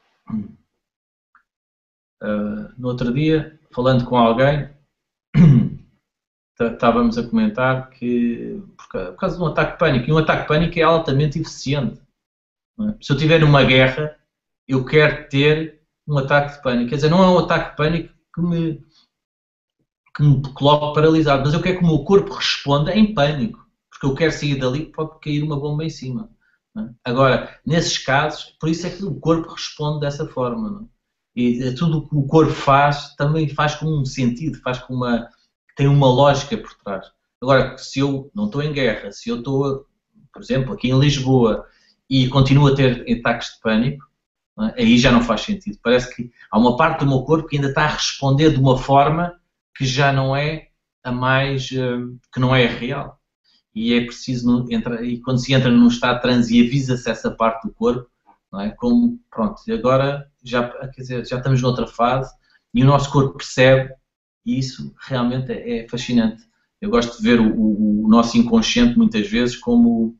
No outro dia, falando com alguém, estávamos a comentar que, por causa de um ataque de pânico, e um ataque de pânico é altamente eficiente. Não é? Se eu estiver numa guerra, eu quero ter um ataque de pânico. Quer dizer, não é um ataque de pânico que me coloque paralisado, mas eu quero que o meu corpo responda em pânico, porque eu quero sair dali, pode cair uma bomba em cima. Não é? Agora, nesses casos, por isso é que o corpo responde dessa forma. Não é? E tudo o que o corpo faz, também faz com um sentido, faz com tem uma lógica por trás. Agora, se eu não estou em guerra, se eu estou, por exemplo, aqui em Lisboa e continuo a ter ataques de pânico, não é? Aí já não faz sentido. Parece que há uma parte do meu corpo que ainda está a responder de uma forma que já não é a mais, que não é real. E é preciso entrar, e quando se entra num estado de transe e avisa-se essa parte do corpo, não é? Como, pronto, agora já, quer dizer, já estamos noutra fase e o nosso corpo percebe. E isso realmente é fascinante. Eu gosto de ver o nosso inconsciente muitas vezes como...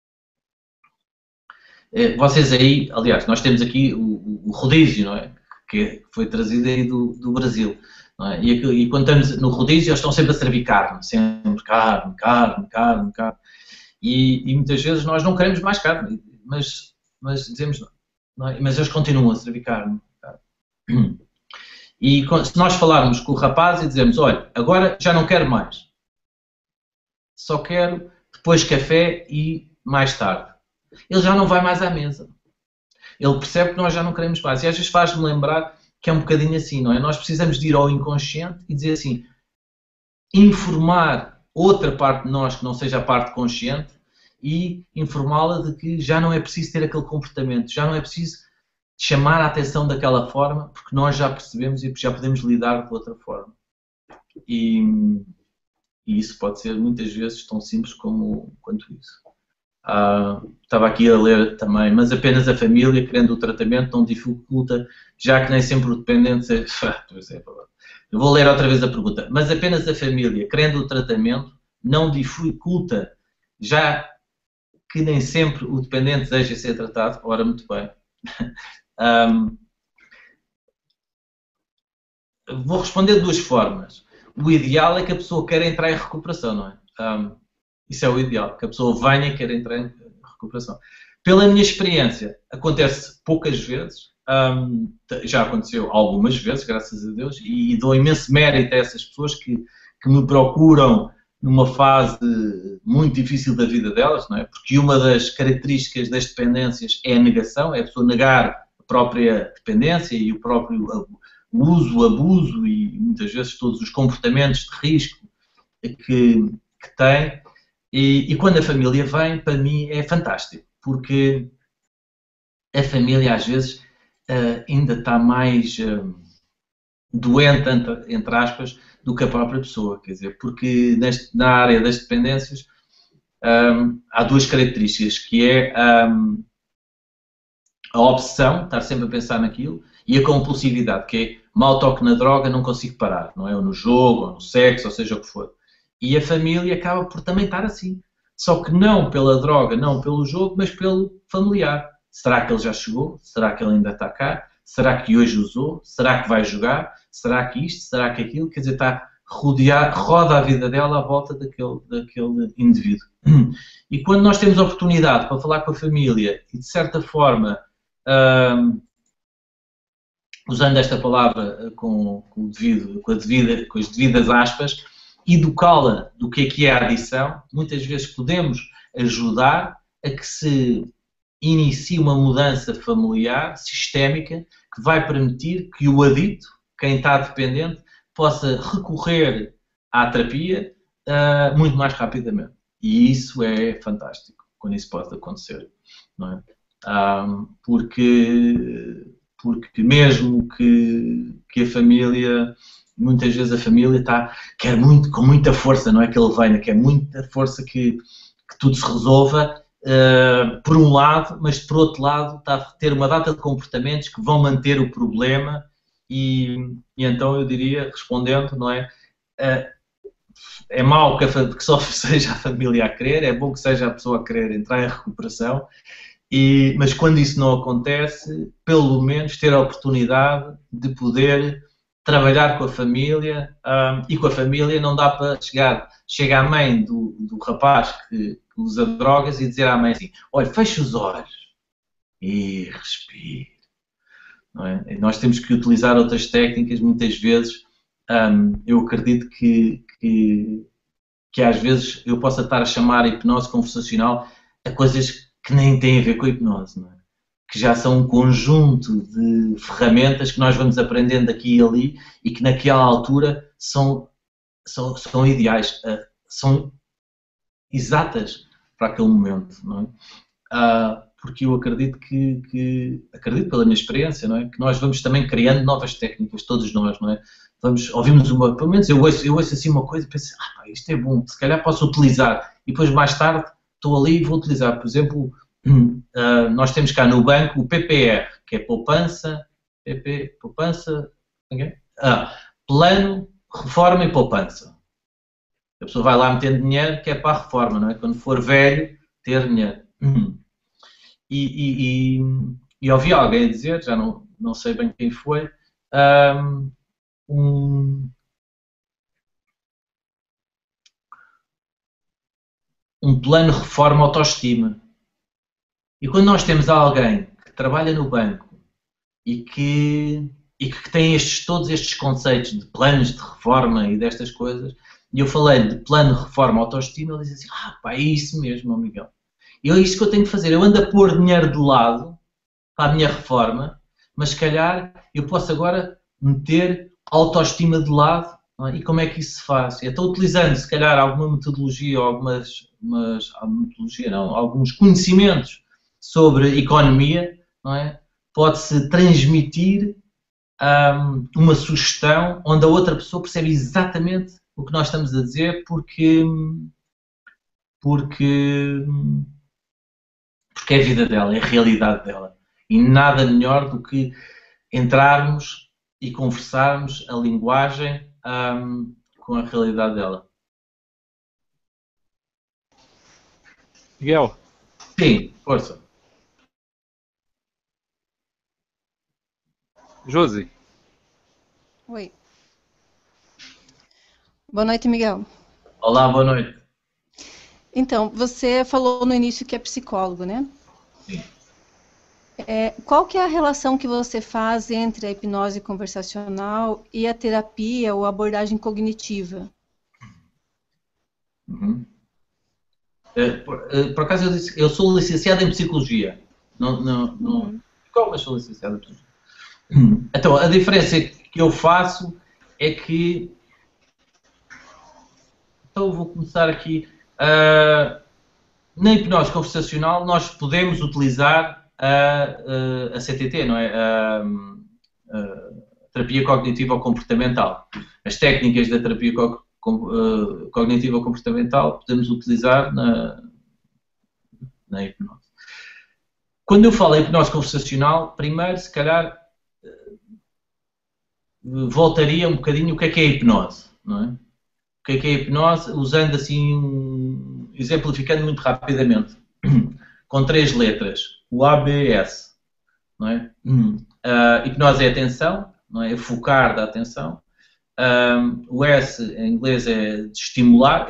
Vocês aí, aliás, nós temos aqui o rodízio, não é? Que foi trazido aí do Brasil. Não é? E quando estamos no rodízio, eles estão sempre a servir carne. Sempre carne. E muitas vezes nós não queremos mais carne, mas dizemos, não é? Mas eles continuam a servir carne. E se nós falarmos com o rapaz e dizemos, olha, agora já não quero mais, só quero depois café e mais tarde, ele já não vai mais à mesa. Ele percebe que nós já não queremos mais. E às vezes faz-me lembrar que é um bocadinho assim, não é? Nós precisamos de ir ao inconsciente e dizer assim, informar outra parte de nós que não seja a parte consciente e informá-la de que já não é preciso ter aquele comportamento, já não é preciso chamar a atenção daquela forma, porque nós já percebemos e já podemos lidar de outra forma. E isso pode ser muitas vezes tão simples quanto isso. Estava aqui a ler também, mas apenas a família, querendo o tratamento, não dificulta, já que nem sempre o dependente... Eu vou ler outra vez a pergunta. Mas apenas a família, querendo o tratamento, não dificulta, já que nem sempre o dependente deseja ser tratado. Ora, muito bem. Vou responder de duas formas. O ideal é que a pessoa queira entrar em recuperação, não é? Isso é o ideal, que a pessoa venha e queira entrar em recuperação. Pela minha experiência, acontece poucas vezes, já aconteceu algumas vezes, graças a Deus, e dou imenso mérito a essas pessoas que me procuram numa fase muito difícil da vida delas, não é? Porque uma das características das dependências é a negação, é a pessoa negar a própria dependência e o próprio uso, o abuso e muitas vezes todos os comportamentos de risco que tem. E quando a família vem, para mim é fantástico, porque a família às vezes ainda está mais doente, entre aspas, do que a própria pessoa, quer dizer, porque na área das dependências há duas características, que é a obsessão, estar sempre a pensar naquilo, e a compulsividade, que é mal toco na droga, não consigo parar, não é? Ou no jogo, ou no sexo, ou seja o que for. E a família acaba por também estar assim. Só que não pela droga, não pelo jogo, mas pelo familiar. Será que ele já chegou? Será que ele ainda está cá? Será que hoje usou? Será que vai jogar? Será que isto? Será que aquilo? Quer dizer, roda a vida dela à volta daquele indivíduo. E quando nós temos a oportunidade para falar com a família e, de certa forma, usando esta palavra com as devidas aspas, educá-la do que é a adição, muitas vezes podemos ajudar a que se inicie uma mudança familiar, sistémica, que vai permitir que o adicto, quem está dependente, possa recorrer à terapia muito mais rapidamente. E isso é fantástico, quando isso pode acontecer. Não é? Porque mesmo que a família, muitas vezes a família quer muito, com muita força, não é que ele venha, quer muita força que tudo se resolva, por um lado, mas por outro lado está a ter uma data de comportamentos que vão manter o problema e então eu diria, respondendo, não é? É mau que só seja a família a querer, é bom que seja a pessoa a querer entrar em recuperação, mas quando isso não acontece, pelo menos ter a oportunidade de poder trabalhar com a família, e com a família não dá para chega a mãe do rapaz que usa drogas e dizer à mãe assim, olha, fecha os olhos e respire. Não é? E nós temos que utilizar outras técnicas, muitas vezes. Eu acredito que às vezes eu possa estar a chamar a hipnose conversacional a coisas que nem têm a ver com a hipnose, não é? Que já são um conjunto de ferramentas que nós vamos aprendendo aqui e ali e que naquela altura são ideais, são exatas para aquele momento, não é? Porque eu acredito acredito pela minha experiência, não é? Que nós vamos também criando novas técnicas, todos nós, não é? Ouvimos pelo menos eu ouço assim uma coisa e penso, isto é bom, se calhar posso utilizar, e depois mais tarde estou ali e vou utilizar, por exemplo, nós temos cá no banco o PPR, que é poupança, plano, reforma e poupança. A pessoa vai lá metendo dinheiro que é para a reforma, não é? Quando for velho, ter dinheiro. E ouvi alguém dizer, já não sei bem quem foi, um plano reforma autoestima. E quando nós temos alguém que trabalha no banco e que tem todos estes conceitos de planos de reforma e destas coisas, e eu falei de plano de reforma autoestima, ele diz assim, é isso mesmo, Miguel. E é isso que eu tenho que fazer. Eu ando a pôr dinheiro de lado para a minha reforma, mas se calhar eu posso agora meter autoestima de lado, não é? E como é que isso se faz? Eu estou utilizando, se calhar, alguma metodologia, alguns conhecimentos sobre economia, não é? Pode-se transmitir uma sugestão onde a outra pessoa percebe exatamente o que nós estamos a dizer porque é a vida dela, é a realidade dela. E nada melhor do que entrarmos e conversarmos a linguagem com a realidade dela. Miguel. Sim, força. Josi. Oi. Boa noite, Miguel. Olá, boa noite. Então, você falou no início que é psicólogo, né? Sim. Qual que é a relação que você faz entre a hipnose conversacional e a terapia ou abordagem cognitiva? Uhum. Por acaso eu sou licenciado em psicologia. Qual sou licenciado em psicologia? Então, a diferença que eu faço é que... Então, eu vou começar aqui. Na hipnose conversacional, nós podemos utilizar a CTT, não é? A terapia cognitivo-comportamental. As técnicas da terapia cognitivo-comportamental podemos utilizar na hipnose. Quando eu falo em hipnose conversacional, primeiro, se calhar, voltaria um bocadinho o que é a hipnose, não é? O que é a hipnose, usando assim, exemplificando muito rapidamente, com 3 letras, o ABS, não é? Hipnose é atenção, não é? É focar da atenção. O S em inglês é de estimular,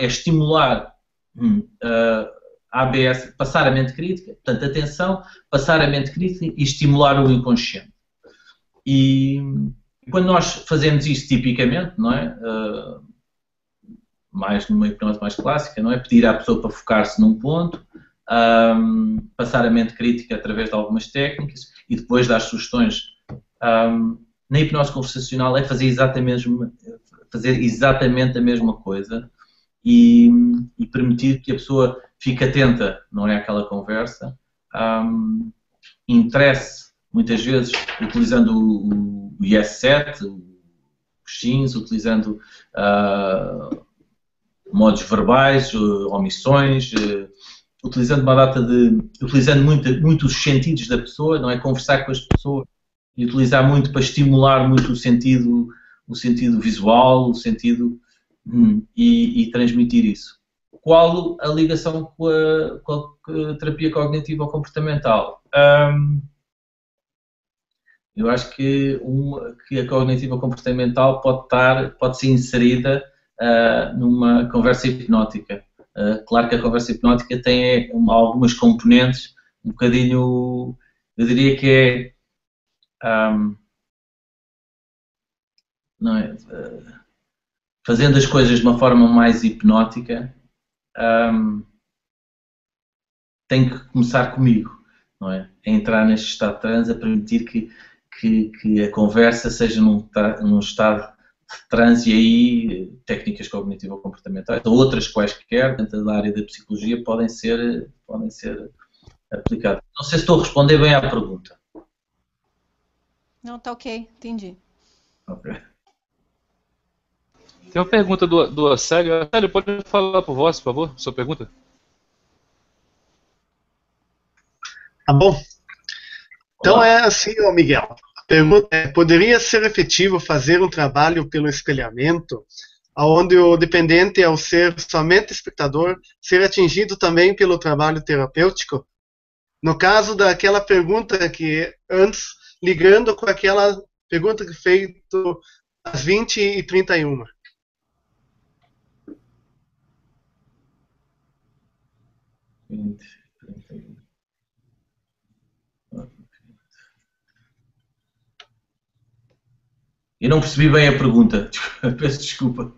ABS, passar a mente crítica, portanto, atenção, passar a mente crítica e estimular o inconsciente. E quando nós fazemos isso tipicamente, não é? Mais numa hipnose mais clássica, não é? Pedir à pessoa para focar-se num ponto, passar a mente crítica através de algumas técnicas e depois dar sugestões. Na hipnose conversacional é fazer exatamente a mesma coisa e permitir que a pessoa fique atenta, não é, àquela conversa, interesse, muitas vezes, utilizando o Yes-Set, os sims, utilizando modos verbais, omissões, utilizando uma data utilizando muito os sentidos da pessoa, não é? Conversar com as pessoas e utilizar muito para estimular muito o sentido visual, o sentido e transmitir isso. Qual a ligação com a terapia cognitivo comportamental? Eu acho que a cognitiva comportamental pode ser inserida numa conversa hipnótica. Claro que a conversa hipnótica tem algumas componentes, um bocadinho, eu diria que não é, fazendo as coisas de uma forma mais hipnótica, tem que começar comigo, não é? A entrar neste estado de transe, a permitir que a conversa seja num estado de transe, e aí técnicas cognitivo-comportamentais ou outras quaisquer dentro da área da psicologia podem ser aplicadas. Não sei se estou a responder bem à pergunta. Não, tá ok, entendi. Ok. Tem uma pergunta do Acélio. Acélio, pode falar por voz, por favor, sua pergunta? Tá bom. Então Olá. É assim, ó, Miguel. A pergunta é: poderia ser efetivo fazer um trabalho pelo espelhamento, onde o dependente, ao ser somente espectador, ser atingido também pelo trabalho terapêutico? No caso daquela pergunta que antes, ligando com aquela pergunta que feito às 20h31. Eu não percebi bem a pergunta, peço desculpa.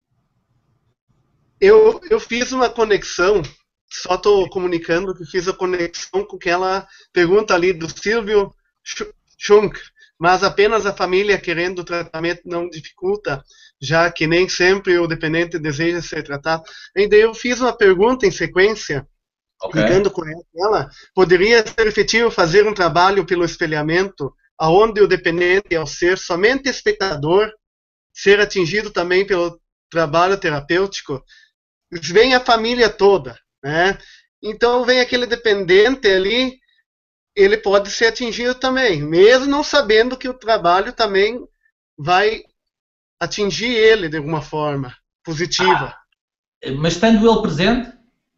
Eu fiz uma conexão, só estou comunicando que fiz a conexão com aquela pergunta ali do Silvio Schunk, mas apenas a família querendo o tratamento não dificulta, já que nem sempre o dependente deseja ser tratado. Ainda eu fiz uma pergunta em sequência, ligando com ela: poderia ser efetivo fazer um trabalho pelo espelhamento, aonde o dependente, ao ser somente espectador, ser atingido também pelo trabalho terapêutico? Vem a família toda, né? Então vem aquele dependente ali, ele pode ser atingido também, mesmo não sabendo que o trabalho também vai atingir ele de alguma forma positiva. Mas estando ele presente?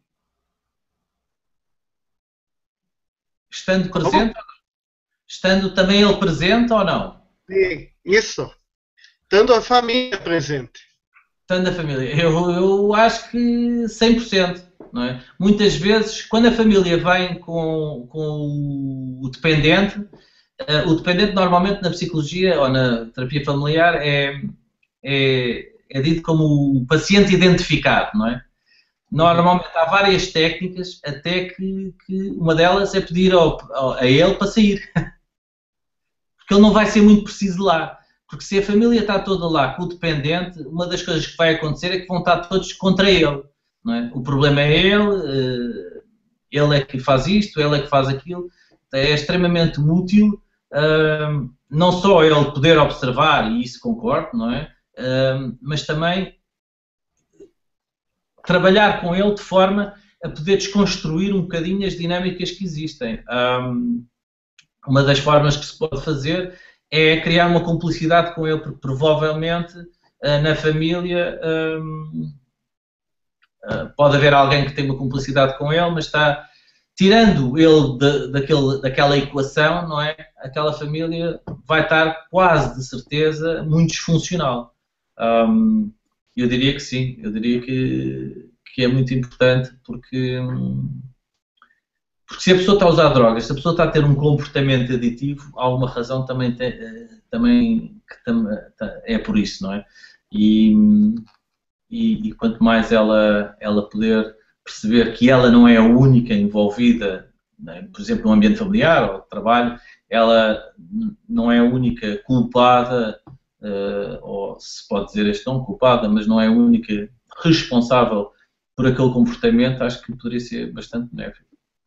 Estando presente? Como? Estando também ele presente ou não? Sim, isso. Estando a família presente. Estando a família. Eu acho que 100%. Não é? Muitas vezes, quando a família vem com o dependente normalmente na psicologia ou na terapia familiar é dito como o paciente identificado, não é? Normalmente há várias técnicas, até que uma delas é pedir a ele para sair. Porque ele não vai ser muito preciso lá. Porque se a família está toda lá com o dependente, uma das coisas que vai acontecer é que vão estar todos contra ele. Não é? O problema é ele é que faz isto, ele é que faz aquilo. É extremamente útil, não só ele poder observar, e isso concordo, não é? Mas também trabalhar com ele de forma a poder desconstruir um bocadinho as dinâmicas que existem. Uma das formas que se pode fazer é criar uma cumplicidade com ele, porque provavelmente na família pode haver alguém que tem uma cumplicidade com ele, mas está tirando ele daquela equação, não é? Aquela família vai estar quase de certeza muito disfuncional. Eu diria que sim, eu diria que é muito importante, porque se a pessoa está a usar drogas, se a pessoa está a ter um comportamento aditivo, há uma razão também é por isso, não é? E quanto mais ela poder perceber que ela não é a única envolvida, né, por exemplo, no ambiente familiar ou de trabalho, ela não é a única culpada, ou se pode dizer este nome, culpada, mas não é a única responsável por aquele comportamento, acho que poderia ser bastante benéfico.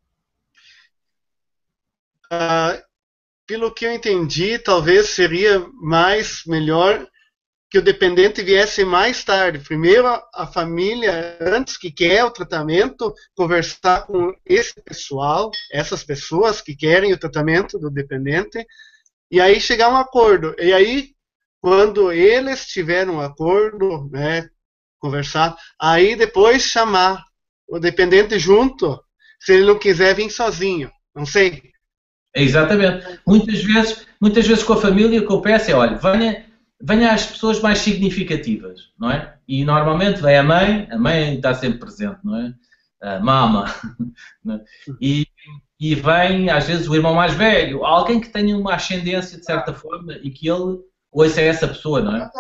Pelo que eu entendi, talvez seria melhor que o dependente viesse mais tarde. Primeiro a família, antes que quer o tratamento, conversar com esse pessoal, essas pessoas que querem o tratamento do dependente, e aí chegar a um acordo. E aí, quando eles tiverem um acordo, né, conversar, aí depois chamar o dependente junto, se ele não quiser vir sozinho, não sei. Exatamente. Muitas vezes com a família o que eu peço é, olha, venha às pessoas mais significativas, não é? E normalmente vem a mãe está sempre presente, não é? A mama. Não é? E vem, às vezes, o irmão mais velho, alguém que tenha uma ascendência, de certa forma, e que ele ouça essa pessoa, não é?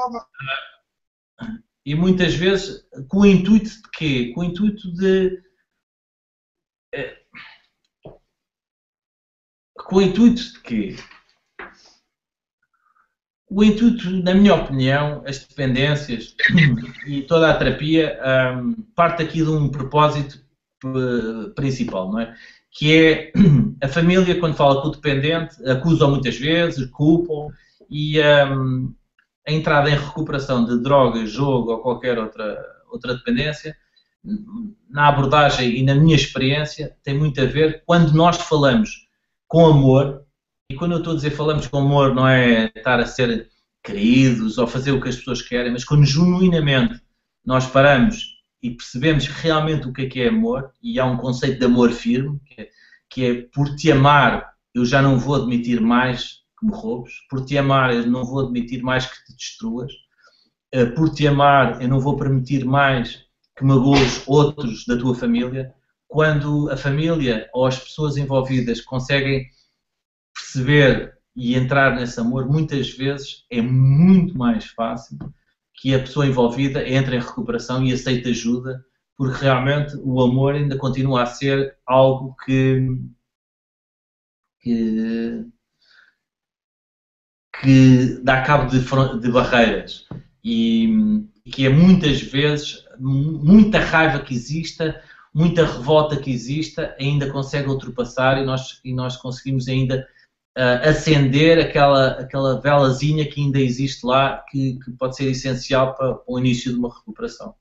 E muitas vezes, com o intuito de quê? Com o intuito de... Com o intuito de quê? O intuito, na minha opinião, as dependências e toda a terapia parte aqui de um propósito principal, não é? Que é a família, quando fala com o dependente, acusa-o muitas vezes, culpa-o, e a entrada em recuperação de drogas, jogo ou qualquer outra dependência, na abordagem e na minha experiência, tem muito a ver quando nós falamos com amor. E quando eu estou a dizer falamos com amor, não é estar a ser queridos ou fazer o que as pessoas querem, mas quando genuinamente nós paramos e percebemos realmente o que é amor, e há um conceito de amor firme, que é por te amar eu já não vou admitir mais que me roubes, por te amar eu não vou admitir mais que te destruas, por te amar eu não vou permitir mais que magoes outros da tua família. Quando a família ou as pessoas envolvidas conseguem perceber e entrar nesse amor, muitas vezes é muito mais fácil que a pessoa envolvida entre em recuperação e aceite ajuda, porque realmente o amor ainda continua a ser algo que dá cabo de barreiras e que é muitas vezes muita raiva que exista, muita revolta que exista, ainda consegue ultrapassar e nós conseguimos ainda acender aquela velazinha que ainda existe lá, que pode ser essencial para o início de uma recuperação.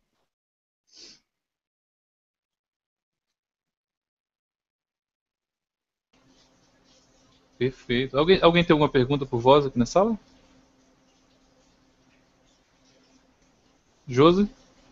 Perfeito. Alguém tem alguma pergunta por voz aqui na sala? Josi?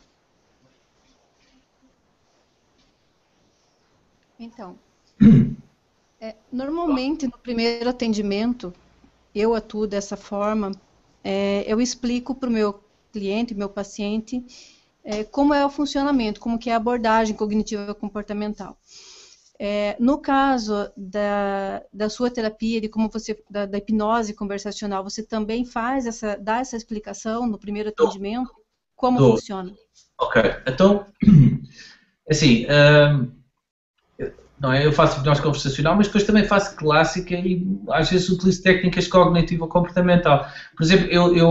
Então, normalmente no primeiro atendimento, eu atuo dessa forma, eu explico para o meu cliente, meu paciente, como é o funcionamento, como que é a abordagem cognitiva comportamental. No caso da sua terapia, de como você, da hipnose conversacional, você também dá essa explicação no primeiro atendimento? Como funciona? Ok, então, assim, não é? Eu faço hipnose conversacional, mas depois também faço clássica e às vezes utilizo técnicas cognitivo-comportamental. Por exemplo,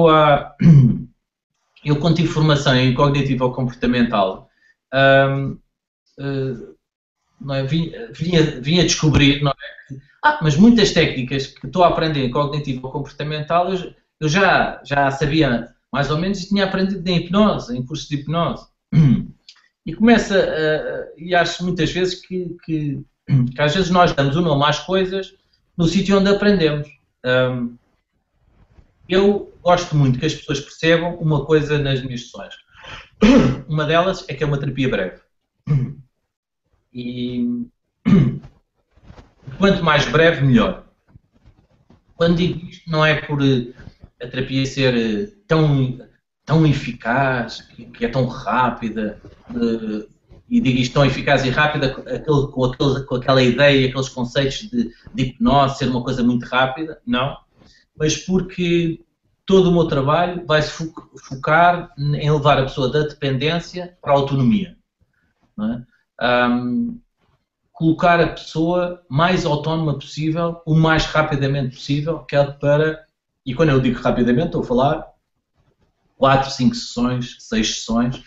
eu quando tive formação em cognitivo-comportamental, não é? Vinha descobrir, não é? Mas muitas técnicas que estou a aprender em cognitivo-comportamental eu já sabia mais ou menos e tinha aprendido em hipnose, em cursos de hipnose. E e acho muitas vezes que às vezes nós damos o nome às coisas no sítio onde aprendemos. Eu gosto muito que as pessoas percebam uma coisa nas minhas sessões. Uma delas é que é uma terapia breve. E quanto mais breve, melhor. Quando digo isto, não é por a terapia ser tão eficaz, que é tão rápida, e digo isto tão eficaz e rápida com aquela ideia, aqueles conceitos de hipnose ser uma coisa muito rápida, não, mas porque todo o meu trabalho vai se focar em levar a pessoa da dependência para a autonomia. Não é? colocar a pessoa mais autónoma possível, o mais rapidamente possível, que é para, e quando eu digo rapidamente, estou a falar 4, 5 sessões, 6 sessões,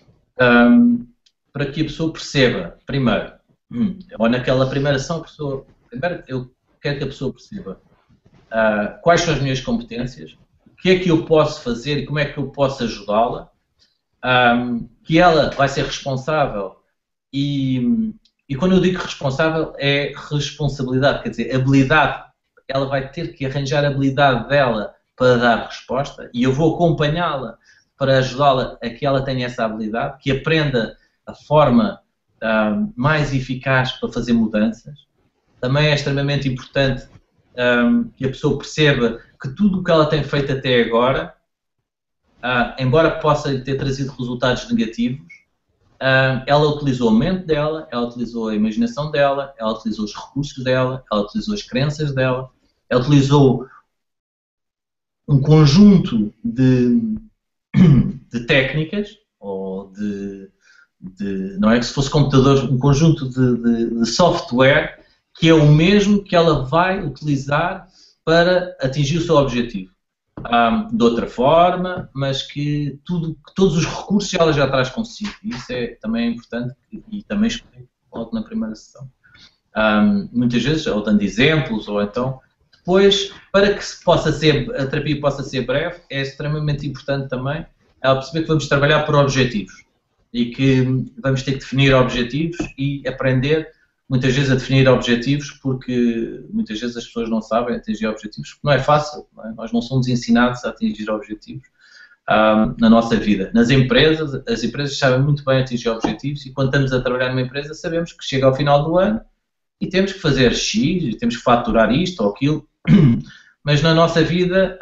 para que a pessoa perceba, primeiro, ou naquela primeira sessão, primeiro eu quero que a pessoa perceba quais são as minhas competências, o que é que eu posso fazer e como é que eu posso ajudá-la, que ela vai ser responsável e quando eu digo responsável é responsabilidade, quer dizer, habilidade, ela vai ter que arranjar a habilidade dela para dar resposta e eu vou acompanhá-la para ajudá-la a que ela tenha essa habilidade, que aprenda a forma mais eficaz para fazer mudanças. Também é extremamente importante que a pessoa perceba que tudo o que ela tem feito até agora, embora possa ter trazido resultados negativos, ela utilizou a mente dela, ela utilizou a imaginação dela, ela utilizou os recursos dela, ela utilizou as crenças dela, ela utilizou um conjunto de técnicas, ou não é que se fosse computadores, um conjunto de software que é o mesmo que ela vai utilizar para atingir o seu objetivo. De outra forma, mas que todos os recursos ela já traz consigo. Isso também é importante e também explico logo na primeira sessão. Muitas vezes, ou dando exemplos, ou então, depois, para que a terapia possa ser breve, é extremamente importante também ela perceber que vamos trabalhar por objetivos e que vamos ter que definir objetivos e aprender muitas vezes a definir objetivos, porque muitas vezes as pessoas não sabem atingir objetivos, porque não é fácil, não é? Nós não somos ensinados a atingir objetivos na nossa vida. Nas empresas, as empresas sabem muito bem atingir objetivos e quando estamos a trabalhar numa empresa sabemos que chega ao final do ano e temos que fazer X, e temos que faturar isto ou aquilo, mas na nossa vida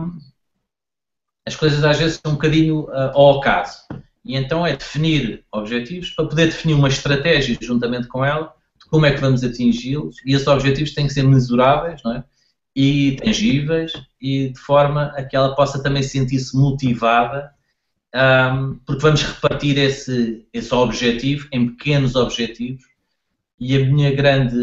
as coisas às vezes são um bocadinho ao acaso. E então é definir objetivos para poder definir uma estratégia juntamente com ela, como é que vamos atingi-los, e esses objetivos têm que ser mensuráveis, não é? E tangíveis, e de forma a que ela possa também sentir-se motivada, porque vamos repartir esse objetivo em pequenos objetivos, e o meu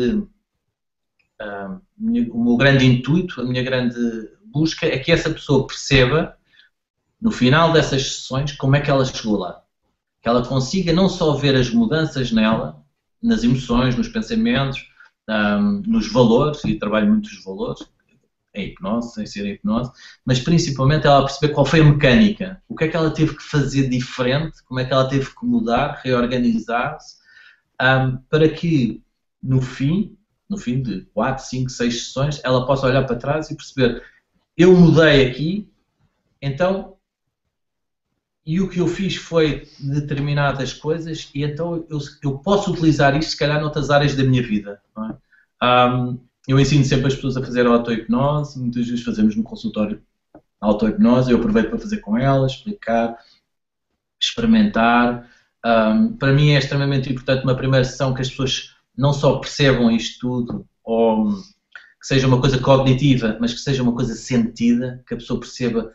grande intuito, a minha grande busca é que essa pessoa perceba, no final dessas sessões, como é que ela chegou lá. Que ela consiga não só ver as mudanças nela, nas emoções, nos pensamentos, nos valores, e trabalho muito os valores, em hipnose, sem ser hipnose, mas principalmente ela perceber qual foi a mecânica, o que é que ela teve que fazer diferente, como é que ela teve que mudar, reorganizar-se, para que no fim de 4, 5, 6 sessões, ela possa olhar para trás e perceber, eu mudei aqui, então, e o que eu fiz foi determinadas coisas e então eu posso utilizar isto se calhar noutras áreas da minha vida. Não é? Eu ensino sempre as pessoas a fazer auto-hipnose, muitas vezes fazemos no consultório auto-hipnose, eu aproveito para fazer com elas, explicar, experimentar. Para mim é extremamente importante uma primeira sessão que as pessoas não só percebam isto tudo, ou que seja uma coisa cognitiva, mas que seja uma coisa sentida, que a pessoa perceba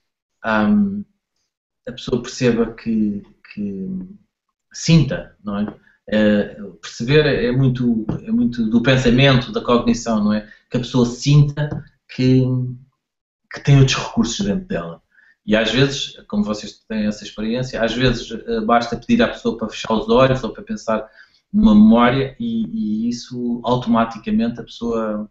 que sinta, não é? Perceber é muito do pensamento, da cognição, não é? Que a pessoa sinta que tem outros recursos dentro dela. E às vezes, como vocês têm essa experiência, às vezes basta pedir à pessoa para fechar os olhos ou para pensar numa memória e isso automaticamente a pessoa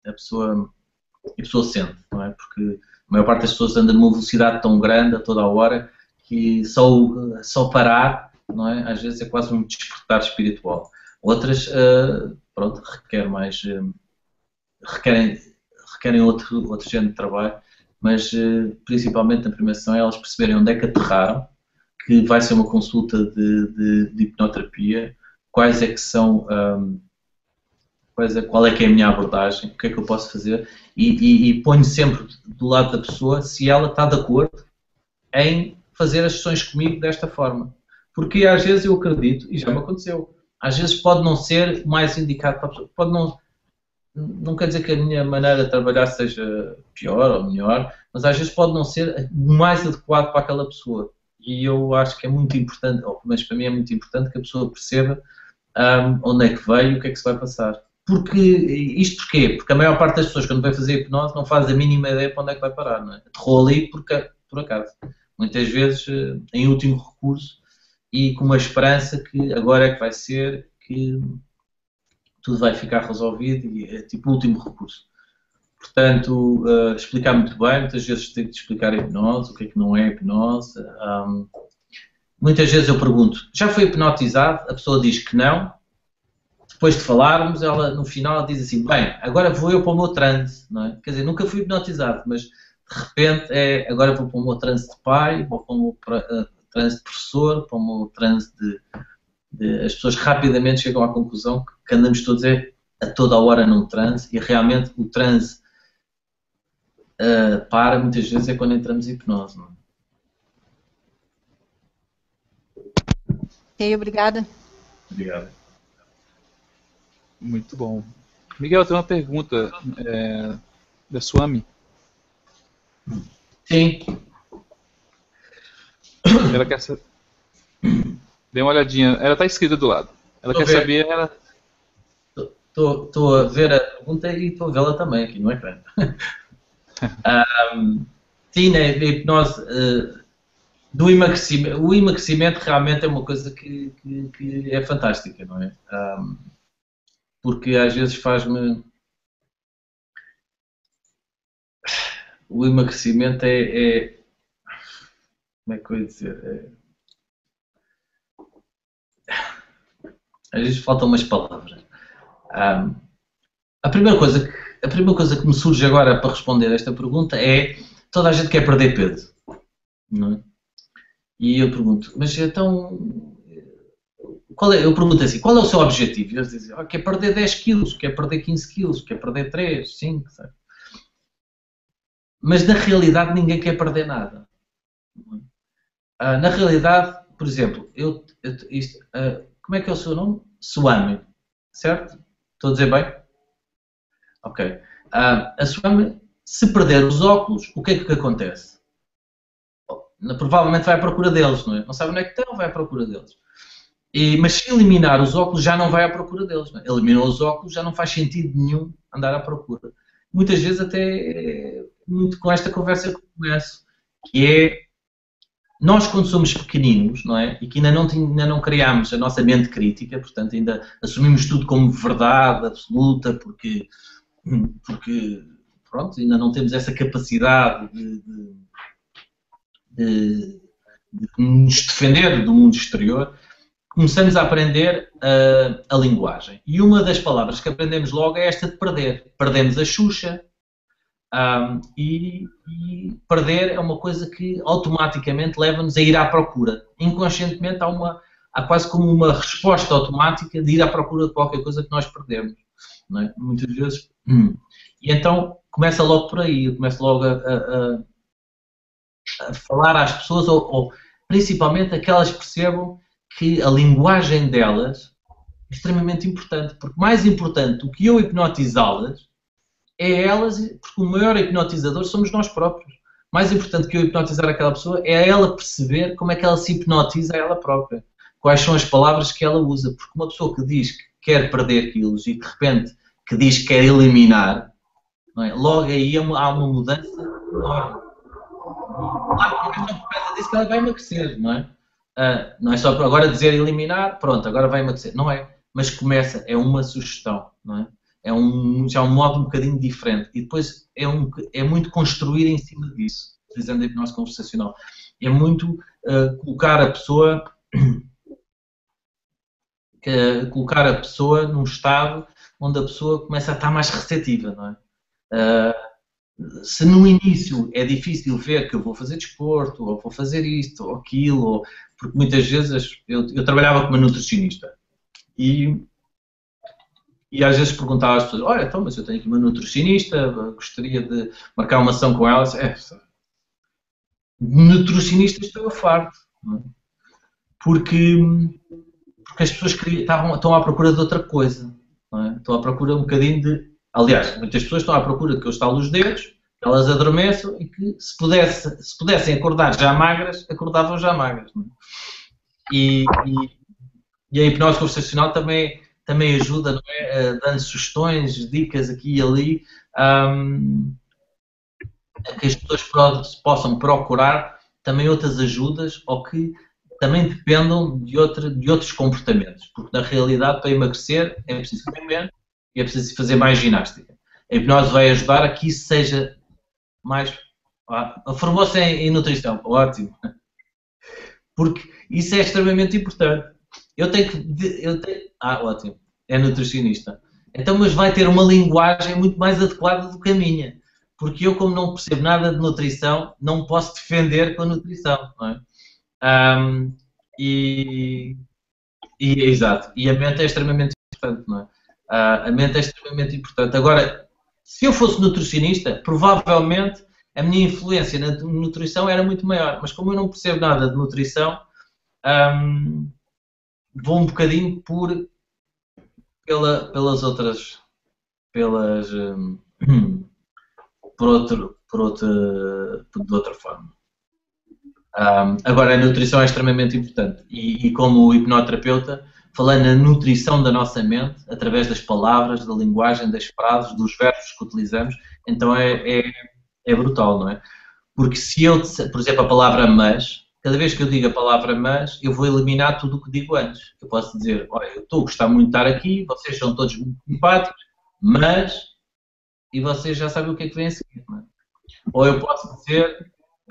sente, não é? Porque a maior parte das pessoas anda numa velocidade tão grande a toda a hora que só parar, não é? Às vezes é quase um despertar espiritual. Outras, pronto, requerem outro género de trabalho, mas principalmente na primeira sessão é elas perceberem onde é que aterraram, que vai ser uma consulta de hipnoterapia, quais é que são, qual é que é a minha abordagem, o que é que eu posso fazer e ponho sempre do lado da pessoa se ela está de acordo em fazer as sessões comigo desta forma. Porque às vezes eu acredito, e já me aconteceu, às vezes pode não ser o mais indicado para a pessoa, pode não quer dizer que a minha maneira de trabalhar seja pior ou melhor, mas às vezes pode não ser o mais adequado para aquela pessoa. E eu acho que é muito importante, ou pelo menos para mim é muito importante, que a pessoa perceba onde é que veio, o que é que se vai passar. Isto porquê? Porque a maior parte das pessoas, quando vai fazer hipnose, não faz a mínima ideia para onde é que vai parar, não é? Aterrou ali por acaso. Muitas vezes em último recurso e com uma esperança que agora é que vai ser, que tudo vai ficar resolvido e é tipo o último recurso. Portanto, explicar muito bem, muitas vezes tenho de explicar a hipnose, o que é que não é hipnose. Muitas vezes eu pergunto, já foi hipnotizado? A pessoa diz que não. Depois de falarmos, ela no final diz assim, bem, agora vou eu para o meu transe, não é? Quer dizer, nunca fui hipnotizado, mas de repente agora vou para o meu transe de pai, vou para o meu transe de professor, para o meu transe as pessoas rapidamente chegam à conclusão que andamos todos a toda a hora num transe e realmente o transe para muitas vezes é quando entramos em hipnose, não é? Ok, obrigada. Obrigado. Muito bom. Miguel, tem uma pergunta da Suami. Sim. Ela quer saber. Dê uma olhadinha. Ela está escrita do lado. Ela quer saber. Estou a ver a pergunta e estou a vê-la também aqui no ecrã. Sim, na hipnose do emagrecimento. O emagrecimento realmente é uma coisa que é fantástica, não é? Porque às vezes faz-me. O emagrecimento como é que eu ia dizer? Às vezes faltam umas palavras. A primeira coisa que me surge agora para responder a esta pergunta é toda a gente quer perder peso, não é? E eu pergunto, mas então eu pergunto assim, qual é o seu objetivo? E eles dizem, quer perder 10 quilos, quer perder 15 quilos, quer perder 3, 5, sabe? Mas na realidade ninguém quer perder nada. Na realidade, por exemplo, como é que é o seu nome? Suami, certo? Estou a dizer bem? Ok. A Suami, se perder os óculos, o que é que acontece? Provavelmente vai à procura deles, não é? Não sabe onde é que estão, vai à procura deles. Mas se eliminar os óculos, já não vai à procura deles. Não é? Eliminou os óculos, já não faz sentido nenhum andar à procura. Muitas vezes até muito com esta conversa que eu começo, que é nós quando somos pequeninos, não é? E que ainda não criámos a nossa mente crítica, portanto ainda assumimos tudo como verdade absoluta, porque pronto, ainda não temos essa capacidade de nos defender do mundo exterior, começamos a aprender a linguagem. E uma das palavras que aprendemos logo é esta de perder. Perdemos a Xuxa e perder é uma coisa que automaticamente leva-nos a ir à procura. Inconscientemente há quase como uma resposta automática de ir à procura de qualquer coisa que nós perdemos. Não é? Muitas vezes. E então começa logo por aí. Eu começo logo a falar às pessoas, ou principalmente aquelas que percebam que a linguagem delas é extremamente importante, porque mais importante do que eu hipnotizá-las é elas, porque o maior hipnotizador somos nós próprios. Mais importante que eu hipnotizar aquela pessoa é ela perceber como é que ela se hipnotiza a ela própria, quais são as palavras que ela usa, porque uma pessoa que diz que quer perder quilos e de repente que diz que quer eliminar, não é? Logo aí há uma mudança enorme. Claro que não é só por causa disso que ela vai emagrecer, não é? Não é só por agora dizer eliminar, pronto, agora vai emagrecer. Não é, mas começa, é uma sugestão, não é? Já é um modo um bocadinho diferente. E depois é muito construir em cima disso, utilizando a hipnose conversacional. É muito colocar a pessoa num estado onde a pessoa começa a estar mais receptiva, não é? Se no início é difícil ver que eu vou fazer desporto, ou vou fazer isto, ou aquilo, porque muitas vezes eu trabalhava como nutricionista e às vezes perguntava às pessoas, olha, então, mas eu tenho aqui uma nutricionista, gostaria de marcar uma ação com ela. Nutricionistas estou a farto, não é? Porque as pessoas estão à procura de outra coisa, não é? Estão à procura um bocadinho de... Aliás, muitas pessoas estão à procura que eu estalo os dedos, que elas adormeçam e que se pudessem acordar já magras, acordavam já magras. Não é? E a hipnose conversacional também ajuda, não é? Dando sugestões, dicas aqui e ali, a que as pessoas possam procurar também outras ajudas ou que também dependam de outros comportamentos. Porque, na realidade, para emagrecer é preciso comer menos e é preciso fazer mais ginástica. A hipnose vai ajudar a que isso seja mais... Formou-se em nutrição, ótimo. Porque isso é extremamente importante. Ótimo, é nutricionista. Então, mas vai ter uma linguagem muito mais adequada do que a minha. Porque eu, como não percebo nada de nutrição, não posso defender com a nutrição, não é? Exato. E a mente é extremamente importante, não é? A mente é extremamente importante. Agora, se eu fosse nutricionista, provavelmente a minha influência na nutrição era muito maior. Mas como eu não percebo nada de nutrição, vou um bocadinho de outra forma. Agora, a nutrição é extremamente importante e como hipnoterapeuta, falando na nutrição da nossa mente, através das palavras, da linguagem, das frases, dos verbos que utilizamos, então é brutal, não é? Porque se eu, por exemplo, a palavra mas, cada vez que eu digo a palavra mas, eu vou eliminar tudo o que digo antes. Eu posso dizer, olha, eu estou a gostar muito de estar aqui, vocês são todos muito simpáticos, mas... E vocês já sabem o que é que vem a seguir, não é? Ou eu posso dizer...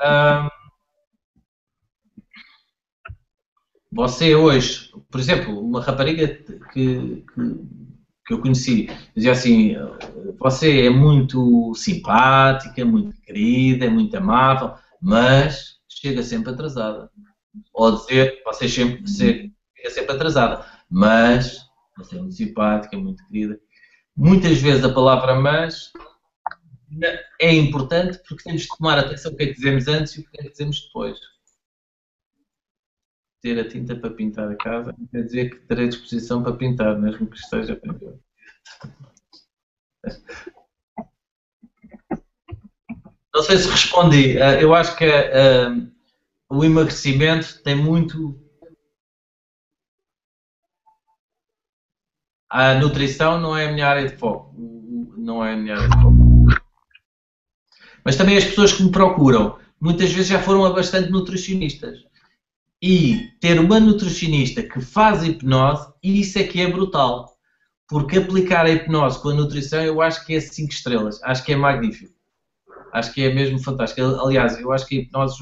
você hoje, por exemplo, uma rapariga que eu conheci, dizia assim, você é muito simpática, muito querida, é muito amável, mas chega sempre atrasada. Ou dizer, você chega sempre atrasada, mas você é muito simpática, muito querida. Muitas vezes a palavra mas é importante porque temos de tomar atenção ao que é que dizemos antes e o que é que dizemos depois. Ter a tinta para pintar a casa não quer dizer que terei disposição para pintar, mesmo que esteja pendurado. Não sei se respondi. Eu acho que o emagrecimento tem muito... A nutrição não é a minha área de foco. Não é a minha área de foco. Mas também as pessoas que me procuram, muitas vezes já foram a bastante nutricionistas. E ter uma nutricionista que faz hipnose, isso é que é brutal. Porque aplicar a hipnose com a nutrição, eu acho que é 5 estrelas. Acho que é magnífico. Acho que é mesmo fantástico. Aliás, eu acho que a hipnose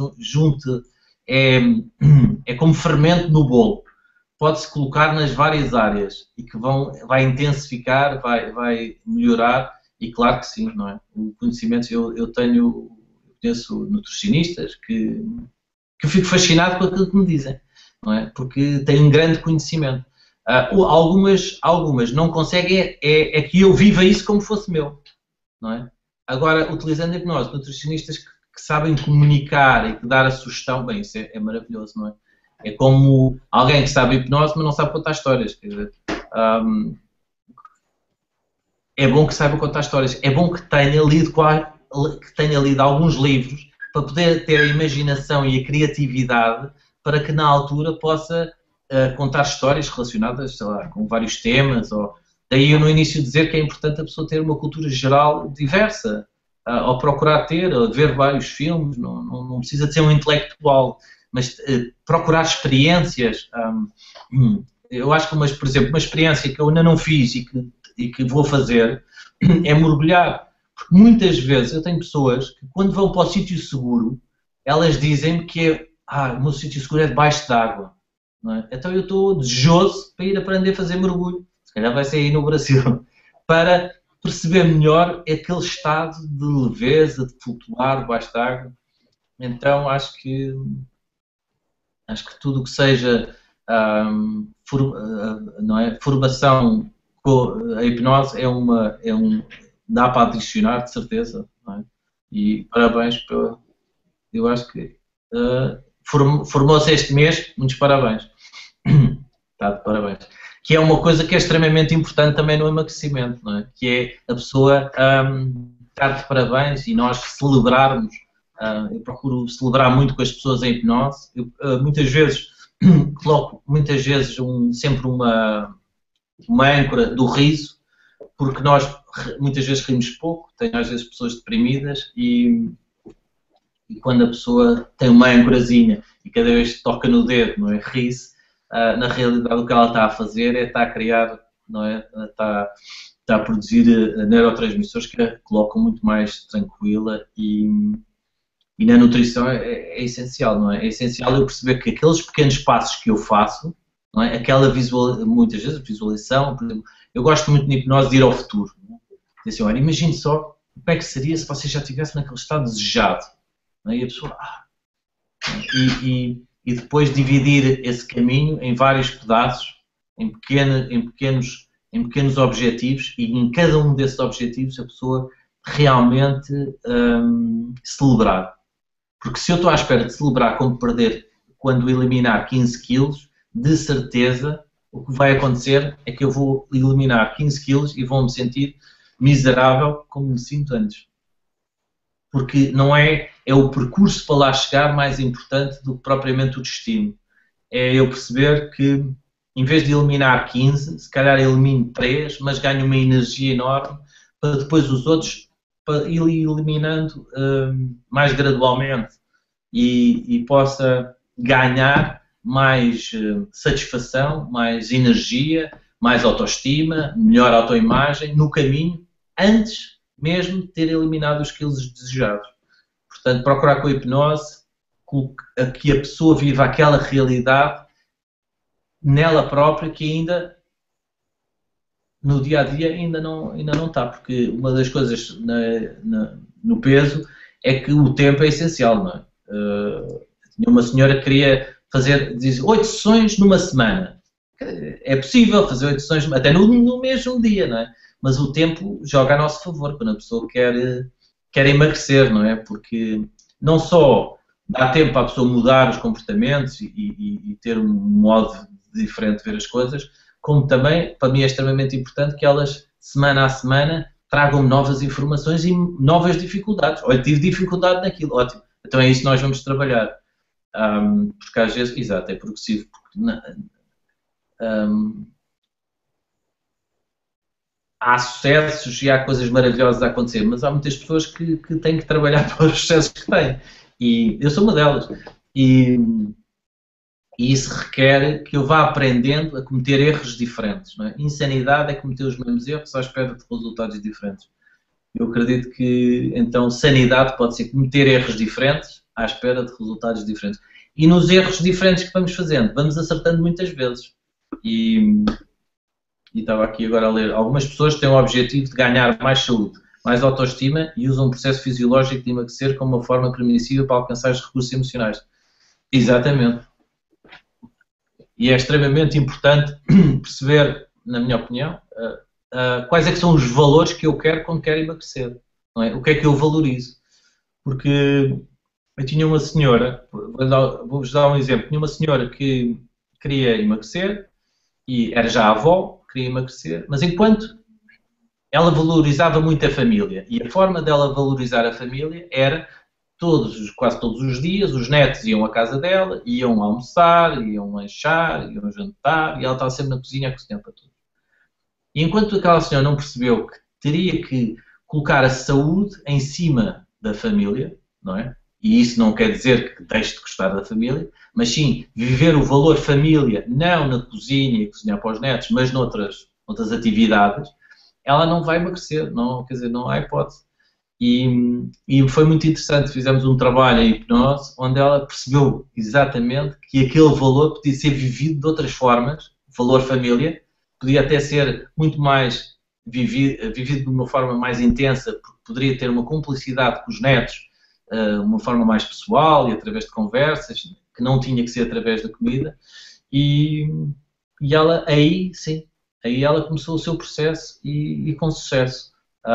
é como fermento no bolo. Pode-se colocar nas várias áreas e que vai intensificar, vai melhorar. E claro que sim, não é? O conhecimento, eu conheço nutricionistas que fico fascinado com aquilo que me dizem, não é? Porque têm um grande conhecimento. Algumas não conseguem, é que eu viva isso como fosse meu, não é? Agora, utilizando a hipnose, nutricionistas que sabem comunicar e que dar a sugestão, bem, isso é maravilhoso, não é? É como alguém que sabe hipnose, mas não sabe contar histórias, quer dizer, é bom que saiba contar histórias, é bom que tenha lido alguns livros para poder ter a imaginação e a criatividade para que na altura possa contar histórias relacionadas, sei lá, com vários temas. Daí eu no início dizer que é importante a pessoa ter uma cultura geral diversa, ou procurar ver vários filmes, não precisa de ser um intelectual, mas procurar experiências. Eu acho que, por exemplo, uma experiência que eu ainda não fiz e que vou fazer é mergulhar. Porque muitas vezes eu tenho pessoas que quando vão para o sítio seguro, elas dizem-me que o meu sítio seguro é debaixo d'água. É? Então eu estou desejoso para ir aprender a fazer mergulho. Se calhar vai ser aí no Brasil. Para perceber melhor aquele estado de leveza, de flutuar debaixo d'água. Então acho que tudo o que seja formação com a hipnose dá para adicionar, de certeza. Não é? E parabéns eu acho que formou-se este mês, muitos parabéns. Está de parabéns. Que é uma coisa que é extremamente importante também no emagrecimento, não é? Que é a pessoa estar de parabéns e nós celebrarmos. Eu procuro celebrar muito com as pessoas em hipnose. Muitas vezes coloco muitas vezes sempre uma âncora do riso, porque nós muitas vezes rimos pouco, tenho às vezes pessoas deprimidas e quando a pessoa tem uma âncorazinha e cada vez que toca no dedo, não é, ri-se, na realidade o que ela está a fazer é estar a criar, não é, está a produzir neurotransmissores que a colocam muito mais tranquila e na nutrição é essencial, não é? É essencial eu perceber que aqueles pequenos passos que eu faço, não é? Muitas vezes visualização, por exemplo, eu gosto muito de hipnose de ir ao futuro. Não é? Assim, olha, imagine só como é que seria se você já estivesse naquele estado desejado. Não é? E a pessoa... E depois dividir esse caminho em vários pedaços, em pequenos objetivos, e em cada um desses objetivos a pessoa realmente celebrar. Porque se eu estou à espera de celebrar como perder quando eliminar 15 quilos, de certeza o que vai acontecer é que eu vou eliminar 15 quilos e vou-me sentir miserável como me sinto antes. Porque não é o percurso para lá chegar mais importante do que propriamente o destino. É eu perceber que, em vez de eliminar 15, se calhar elimino 3, mas ganho uma energia enorme para depois os outros para ir eliminando mais gradualmente e possa ganhar mais satisfação, mais energia, mais autoestima, melhor autoimagem no caminho, antes mesmo de ter eliminado os quilos desejados. Portanto, procurar com a hipnose que a pessoa viva aquela realidade nela própria que ainda no dia a dia ainda não está, porque uma das coisas no peso é que o tempo é essencial, não é? Tinha uma senhora que queria diz 8 sessões numa semana. É possível fazer 8 sessões até no mesmo dia, não é? Mas o tempo joga a nosso favor quando a pessoa quer emagrecer, não é? Porque não só dá tempo para a pessoa mudar os comportamentos e ter um modo diferente de ver as coisas, como também, para mim é extremamente importante que elas, semana a semana, tragam novas informações e novas dificuldades. Olha, tive dificuldade naquilo, ótimo. Então é isso que nós vamos trabalhar. Porque às vezes, exato, é progressivo. Há sucessos e há coisas maravilhosas a acontecer, mas há muitas pessoas que têm que trabalhar para os sucessos que têm. E eu sou uma delas. E isso requer que eu vá aprendendo a cometer erros diferentes. Não é? Insanidade é cometer os mesmos erros à espera de resultados diferentes. Eu acredito que, então, sanidade pode ser cometer erros diferentes à espera de resultados diferentes. E nos erros diferentes que vamos fazendo, vamos acertando muitas vezes. E estava aqui agora a ler. Algumas pessoas têm o objetivo de ganhar mais saúde, mais autoestima e usam um processo fisiológico de emagrecer como uma forma permissiva para alcançar os recursos emocionais. Exatamente. E é extremamente importante perceber, na minha opinião, quais é que são os valores que eu quero quando quero emagrecer. Não é? O que é que eu valorizo? Porque eu tinha uma senhora, vou-vos dar um exemplo, tinha uma senhora que queria emagrecer e era já avó, queria emagrecer, mas enquanto ela valorizava muito a família e a forma dela valorizar a família era quase todos os dias os netos iam à casa dela, iam almoçar, iam lanchar, iam jantar e ela estava sempre na cozinha a cozinhar para todos. E enquanto aquela senhora não percebeu que teria que colocar a saúde em cima da família, não é? E isso não quer dizer que deixe de gostar da família, mas sim viver o valor família, não na cozinha e cozinhar para os netos, mas noutras atividades, ela não vai emagrecer, não, quer dizer, não há hipótese. E foi muito interessante, fizemos um trabalho em hipnose, onde ela percebeu exatamente que aquele valor podia ser vivido de outras formas, valor família, podia até ser muito mais vivido de uma forma mais intensa, porque poderia ter uma cumplicidade com os netos, uma forma mais pessoal e através de conversas, que não tinha que ser através da comida, e ela aí, sim, aí ela começou o seu processo e com sucesso.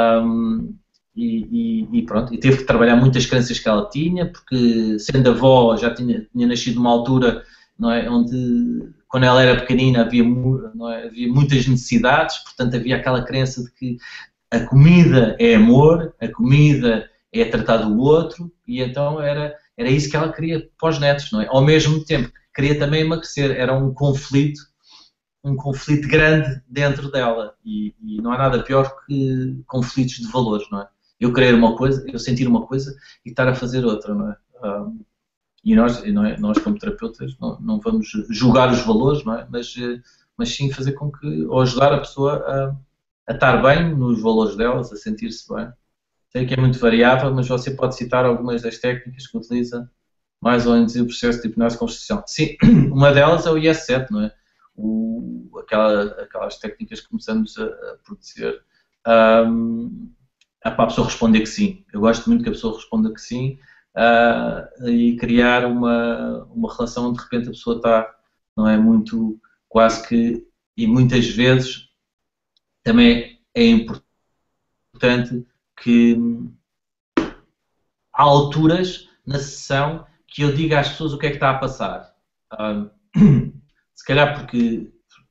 E pronto, e teve que trabalhar muitas crenças que ela tinha, porque sendo avó já tinha nascido numa altura, não é, onde quando ela era pequenina havia muitas necessidades, portanto havia aquela crença de que a comida é amor, a comida é tratar do outro, e então era isso que ela queria para os netos, não é? Ao mesmo tempo queria também emagrecer. Era um conflito grande dentro dela. E não há nada pior que conflitos de valores, não é? Eu querer uma coisa, eu sentir uma coisa e estar a fazer outra, não é? E nós como terapeutas, não vamos julgar os valores, não é? Mas sim fazer com que, ou ajudar a pessoa a estar bem nos valores delas, a sentir-se bem. Sei que é muito variável, mas você pode citar algumas das técnicas que utiliza mais ou menos o processo de hipnose conversacional. Sim, uma delas é o IS-7, não é? Aquelas técnicas que começamos a produzir para a pessoa responder que sim. Eu gosto muito que a pessoa responda que sim e criar uma relação onde de repente a pessoa está, não é, muito, quase que, e muitas vezes também é importante que há alturas na sessão que eu diga às pessoas o que é que está a passar. Se calhar porque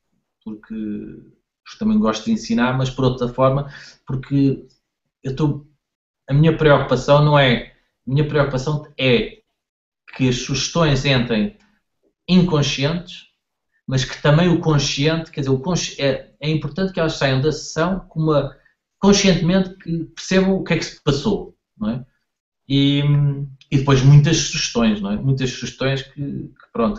também gosto de ensinar, mas por outra forma, porque a minha preocupação é que as sugestões entrem inconscientes, mas que também o consciente, quer dizer, é importante que elas saiam da sessão conscientemente que percebam o que é que se passou, não é? E depois muitas sugestões, não é? Muitas sugestões que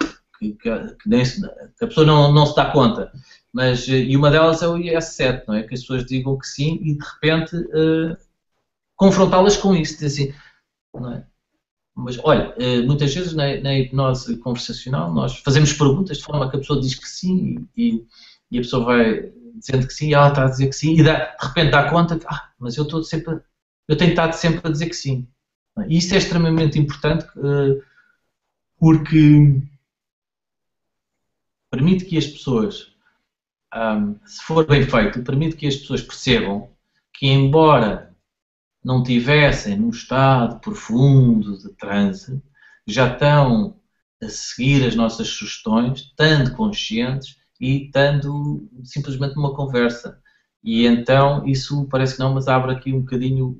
a pessoa não se dá conta. E uma delas é o IS-7, não é? Que as pessoas digam que sim e de repente confrontá-las com isso, dizer assim, não é? Mas olha, muitas vezes na hipnose conversacional nós fazemos perguntas de forma que a pessoa diz que sim e a pessoa vai dizendo que sim e ela está a dizer que sim e de repente dá conta que mas eu tenho estado sempre a dizer que sim. E isso é extremamente importante porque permite que as pessoas, se for bem feito, permite que as pessoas percebam que embora não tivessem num estado profundo de transe, já estão a seguir as nossas sugestões, estando conscientes e estando simplesmente numa conversa. E então, isso parece que não, mas abre aqui um bocadinho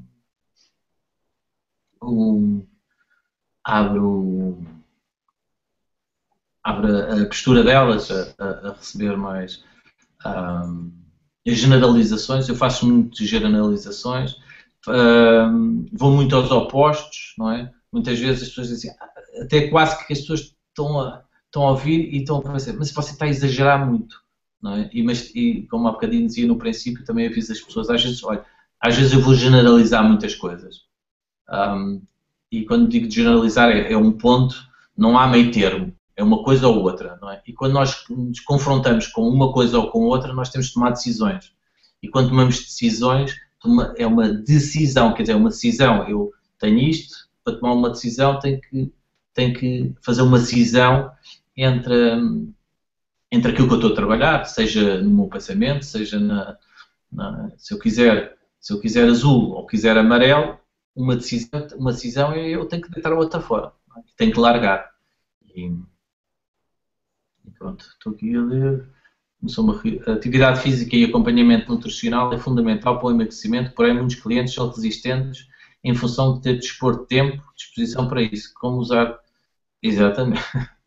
abre a postura delas a receber mais as generalizações. Eu faço muito generalizações. Vou muito aos opostos, não é? Muitas vezes as pessoas dizem, até quase que as pessoas estão a ouvir e estão a pensar, mas você está a exagerar muito, não é? E como há bocadinho dizia no princípio, também aviso as pessoas, às vezes eu vou generalizar muitas coisas. E quando digo de generalizar é um ponto, não há meio termo, é uma coisa ou outra, não é? E quando nós nos confrontamos com uma coisa ou com outra, nós temos de tomar decisões. E quando tomamos decisões, é uma decisão, quer dizer, uma decisão, eu tenho isto, para tomar uma decisão tenho que fazer uma decisão entre aquilo que eu estou a trabalhar, seja no meu pensamento, seja se eu quiser azul ou quiser amarelo, uma decisão eu tenho que deitar a outra fora, não é? Tenho que largar. E pronto, estou aqui a ler. Atividade física e acompanhamento nutricional é fundamental para o emagrecimento, porém muitos clientes são resistentes em função de ter de dispor de tempo, disposição para isso. Como usar... Exatamente.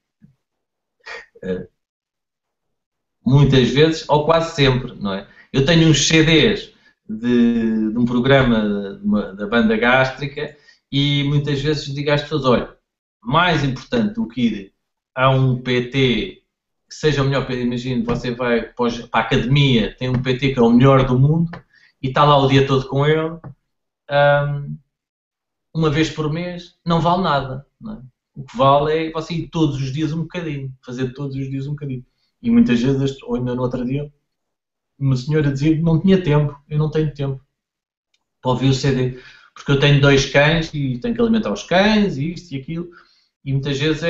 Muitas vezes, ou quase sempre, não é? Eu tenho uns CDs de um programa da banda gástrica e muitas vezes digo às pessoas, olha, mais importante do que ir a um PT que seja o melhor PT, imagino, você vai para a academia, tem um PT que é o melhor do mundo e está lá o dia todo com ele, uma vez por mês, não vale nada, não é? O que vale é você ir todos os dias um bocadinho, fazer todos os dias um bocadinho. E muitas vezes, ou ainda no outro dia, uma senhora dizia que não tinha tempo, eu não tenho tempo para ouvir o CD, porque eu tenho 2 cães e tenho que alimentar os cães e isto e aquilo, e muitas vezes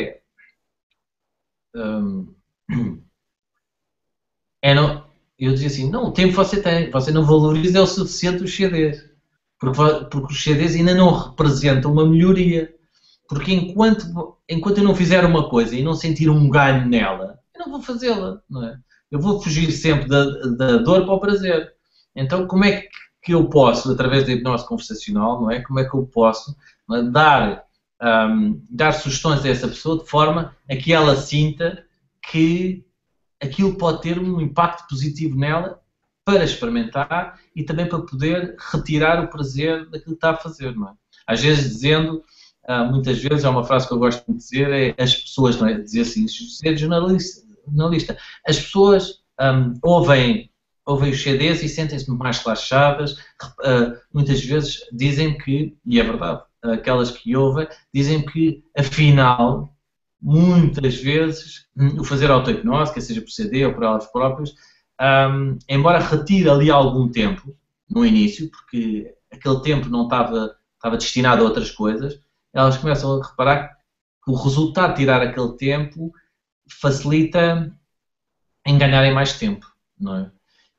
eu dizia assim, não, o tempo você tem, você não valoriza o suficiente os CDs, porque os CDs ainda não representam uma melhoria, porque enquanto eu não fizer uma coisa e não sentir um ganho nela, eu não vou fazê-la, não é? Eu vou fugir sempre da dor para o prazer. Então, como é que eu posso, através da hipnose conversacional, não é? Como é que eu posso dar dar sugestões a essa pessoa de forma a que ela sinta que aquilo pode ter um impacto positivo nela para experimentar e também para poder retirar o prazer daquilo que está a fazer, não é? Às vezes dizendo, muitas vezes, é uma frase que eu gosto de dizer, é as pessoas, não é? Dizer assim, ser jornalista, as pessoas ouvem os CDs e sentem-se mais relaxadas, muitas vezes dizem que, e é verdade, aquelas que ouvem, dizem que, afinal, muitas vezes, o fazer auto-hipnose, quer seja por CD ou por elas próprias, embora retire ali algum tempo, no início, porque aquele tempo não estava destinado a outras coisas, elas começam a reparar que o resultado de tirar aquele tempo facilita em ganharem mais tempo, não é?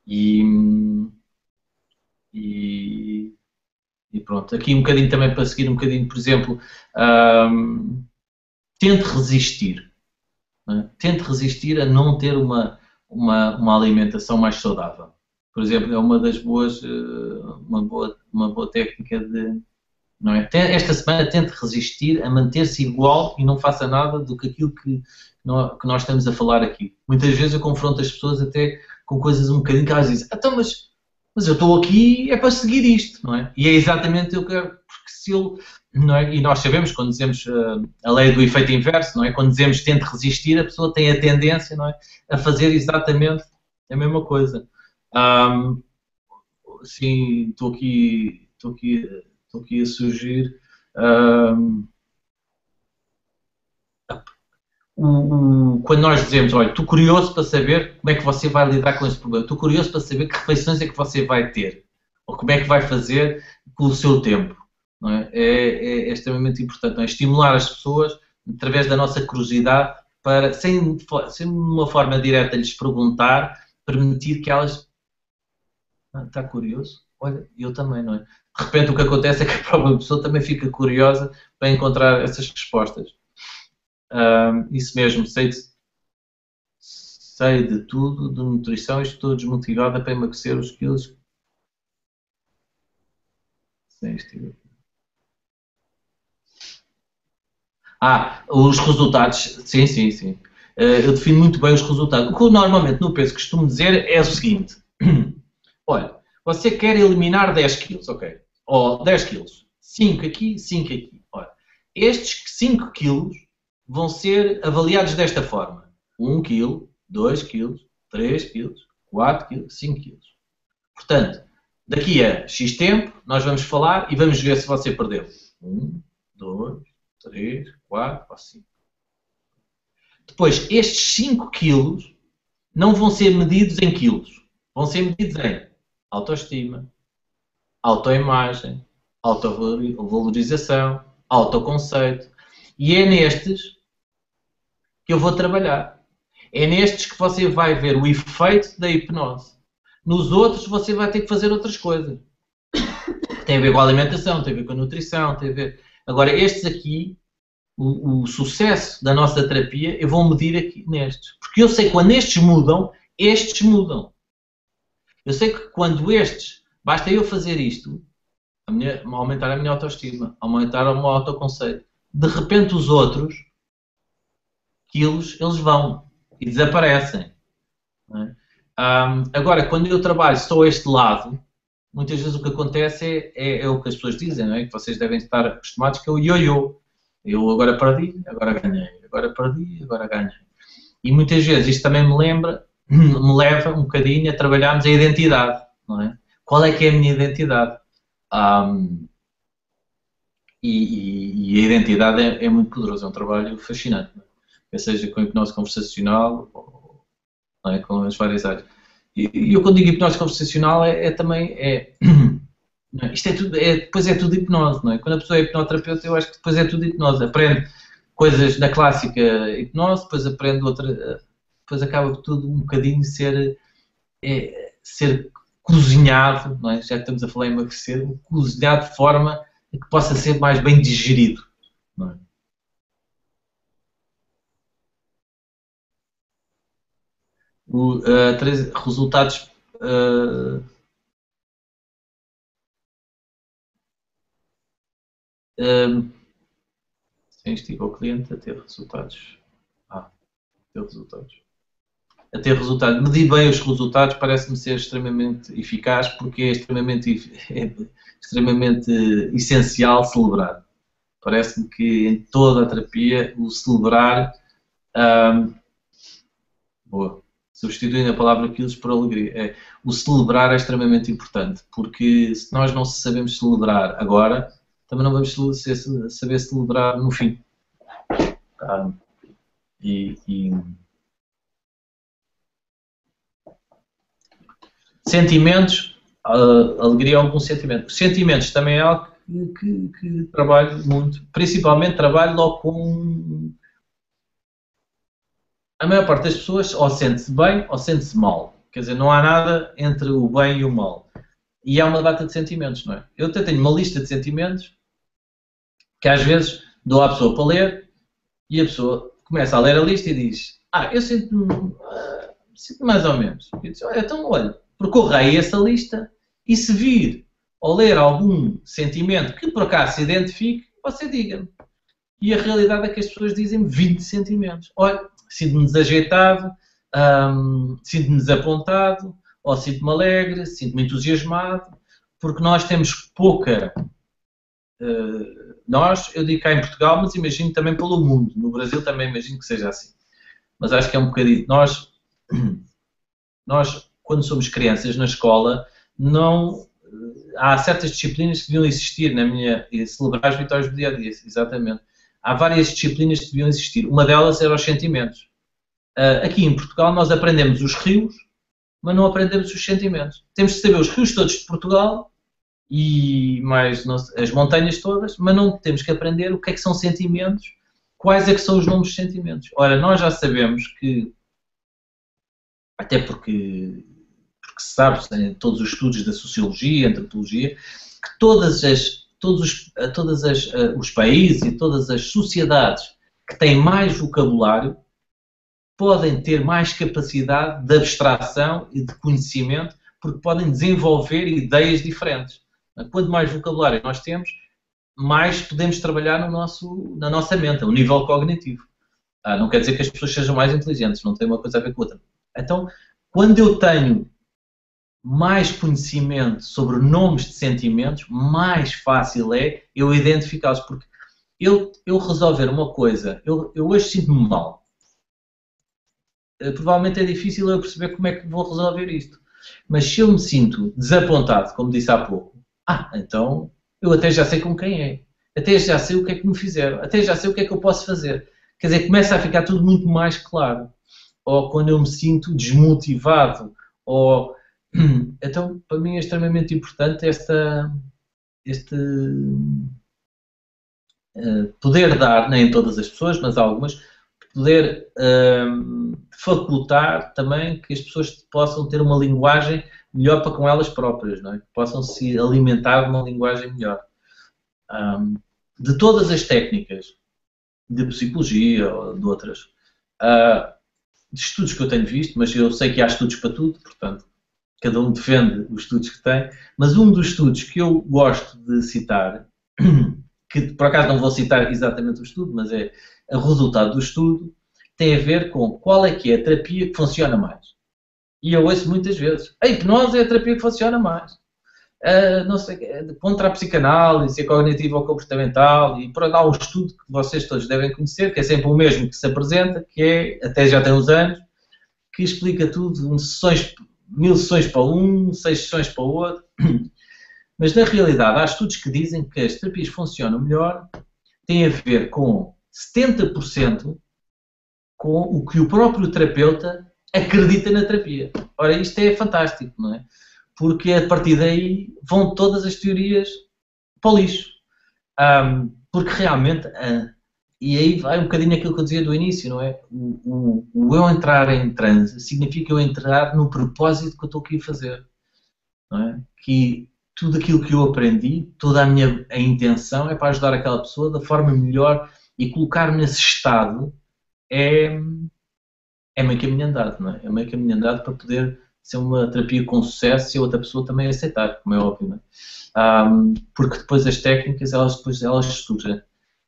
E pronto, aqui um bocadinho também para seguir um bocadinho, por exemplo, tente resistir. Não é? Tente resistir a não ter uma alimentação mais saudável. Por exemplo, é uma das boas, uma boa técnica de... Não é? Esta semana tente resistir a manter-se igual e não faça nada do que aquilo que nós estamos a falar aqui. Muitas vezes eu confronto as pessoas até com coisas um bocadinho que elas dizem, então, mas eu estou aqui é para seguir isto, não é? E é exatamente o que eu quero, porque se eu... Não é? E nós sabemos, quando dizemos a lei do efeito inverso, não é? Quando dizemos tente resistir, a pessoa tem a tendência, não é? A fazer exatamente a mesma coisa. Sim, estou aqui a surgir. Quando nós dizemos, olha, estou curioso para saber como é que você vai lidar com esse problema, estou curioso para saber que refeições é que você vai ter, ou como é que vai fazer com o seu tempo, não é? É extremamente importante, não é? Estimular as pessoas através da nossa curiosidade para, sem uma forma direta lhes perguntar, permitir que elas... está curioso? Olha, eu também, não é? De repente o que acontece é que a própria pessoa também fica curiosa para encontrar essas respostas. Isso mesmo, sei de tudo, de nutrição, e estou desmotivada para emagrecer os quilos. Os resultados, sim. Eu defino muito bem os resultados. O que eu normalmente no peso costumo dizer é o seguinte. Olha, você quer eliminar 10 quilos, ok? Ou 10 quilos. 5 aqui, 5 aqui. Olha, estes 5 quilos vão ser avaliados desta forma. 1 kg, 2 kg, 3 kg, 4 kg, 5 kg. Portanto, daqui a X tempo, nós vamos falar e vamos ver se você perdeu. 1, 2, 3, 4, 5. Depois, estes 5 quilos não vão ser medidos em quilos. Vão ser medidos em autoestima, autoimagem, autovalorização, autoconceito. E é nestes que eu vou trabalhar. É nestes que você vai ver o efeito da hipnose. Nos outros você vai ter que fazer outras coisas. Tem a ver com a alimentação, tem a ver com a nutrição, tem a ver... Agora, estes aqui, o sucesso da nossa terapia, eu vou medir aqui nestes. Porque eu sei que quando estes mudam. Eu sei que quando estes, basta eu fazer isto, aumentar a minha autoestima, aumentar o meu autoconceito. De repente os outros quilos, eles vão e desaparecem. Não é? Agora, quando eu trabalho só este lado, muitas vezes o que acontece é o que as pessoas dizem, não é? Que vocês devem estar acostumados, que é o ioiô. Eu agora perdi, agora ganhei. Agora perdi, agora ganhei. E muitas vezes isto também me leva um bocadinho a trabalharmos a identidade, não é? Qual é que é a minha identidade? E a identidade é muito poderosa, é um trabalho fascinante, não é? Quer seja com hipnose conversacional, ou, não é? Com as várias áreas. E eu quando digo hipnose conversacional também isto é tudo, depois é tudo hipnose, não é? Quando a pessoa é hipnoterapeuta, eu acho que depois é tudo hipnose. Aprende coisas na clássica hipnose, depois aprende outra, depois acaba tudo um bocadinho ser cozinhado, não é? Já que estamos a falar em emagrecer, cozinhado de forma a que possa ser mais bem digerido, não é? Resultados instiga o cliente a ter resultados. Ter resultados. A ter resultados. Medir bem os resultados parece-me ser extremamente eficaz, porque é extremamente essencial celebrar. Parece-me que em toda a terapia o celebrar, substituindo a palavra quilos por alegria, o celebrar é extremamente importante, porque se nós não sabemos celebrar agora, também não vamos saber celebrar no fim. Sentimentos, alegria é algum sentimento. Sentimentos também é algo que trabalho muito. Principalmente trabalho logo com... A maior parte das pessoas ou sente-se bem ou sente-se mal. Quer dizer, não há nada entre o bem e o mal. E há uma data de sentimentos, não é? Eu até tenho uma lista de sentimentos que às vezes dou à pessoa para ler e a pessoa começa a ler a lista e diz: eu sinto-me mais ou menos. Eu disse: então, olha, percorrei essa lista e se vir ou ler algum sentimento que por acaso se identifique, você diga-me. E a realidade é que as pessoas dizem 20 sentimentos. Olha, sinto-me desajeitado, sinto-me desapontado, ou sinto-me alegre, sinto-me entusiasmado, porque nós temos pouca... eu digo cá em Portugal, mas imagino também pelo mundo. No Brasil também imagino que seja assim. Mas acho que é um bocadinho... Nós quando somos crianças na escola, há certas disciplinas que deviam existir na minha... Celebrar as vitórias do dia a dia, exatamente. Há várias disciplinas que deviam existir. Uma delas era os sentimentos. Aqui em Portugal nós aprendemos os rios, mas não aprendemos os sentimentos. Temos de saber os rios todos de Portugal e mais as montanhas todas, mas não temos que aprender o que é que são sentimentos, quais é que são os nomes de sentimentos. Ora, nós já sabemos que, até porque se sabe em todos os estudos da sociologia, antropologia, que todos os países e todas as sociedades que têm mais vocabulário podem ter mais capacidade de abstração e de conhecimento, porque podem desenvolver ideias diferentes. Quanto mais vocabulário nós temos, mais podemos trabalhar na nossa mente, o nível cognitivo. Não quer dizer que as pessoas sejam mais inteligentes, não tem uma coisa a ver com a outra. Então, quando eu tenho mais conhecimento sobre nomes de sentimentos, mais fácil é eu identificá-los, porque eu resolver uma coisa, eu hoje sinto-me mal. Provavelmente é difícil eu perceber como é que vou resolver isto. Mas se eu me sinto desapontado, como disse há pouco, então eu até já sei com quem é. Até já sei o que é que me fizeram. Até já sei o que é que eu posso fazer. Quer dizer, começa a ficar tudo muito mais claro. Ou quando eu me sinto desmotivado, ou... Então, para mim é extremamente importante este poder dar, nem todas as pessoas, mas algumas, poder facultar também que as pessoas possam ter uma linguagem melhor para com elas próprias, não é? Que possam se alimentar de uma linguagem melhor. De todas as técnicas de psicologia ou de outras, de estudos que eu tenho visto, mas eu sei que há estudos para tudo, portanto, cada um defende os estudos que tem, mas um dos estudos que eu gosto de citar, que por acaso não vou citar exatamente o estudo, mas é o resultado do estudo, tem a ver com qual é que é a terapia que funciona mais. E eu ouço muitas vezes, a hipnose é a terapia que funciona mais. Não sei, contra a psicanálise, a cognitiva ou comportamental, e por há um estudo que vocês todos devem conhecer, que é sempre o mesmo que se apresenta, que é, até já tem uns anos, que explica tudo, 1000 sessões para um, 6 sessões para o outro. Mas na realidade há estudos que dizem que as terapias funcionam melhor, tem a ver com 70% com o que o próprio terapeuta acredita na terapia. Ora, isto é fantástico, não é? Porque a partir daí vão todas as teorias para o lixo. Porque realmente, e aí vai um bocadinho aquilo que eu dizia do início, não é? O eu entrar em transe significa eu entrar no propósito que eu estou aqui a fazer. Não é? Que tudo aquilo que eu aprendi, toda a intenção é para ajudar aquela pessoa da forma melhor e colocar-me nesse estado é meio caminho andado, não é? É meio caminho andado para poder ser uma terapia com sucesso e a outra pessoa também aceitar, como é óbvio, não é? Porque depois as técnicas, elas surgem.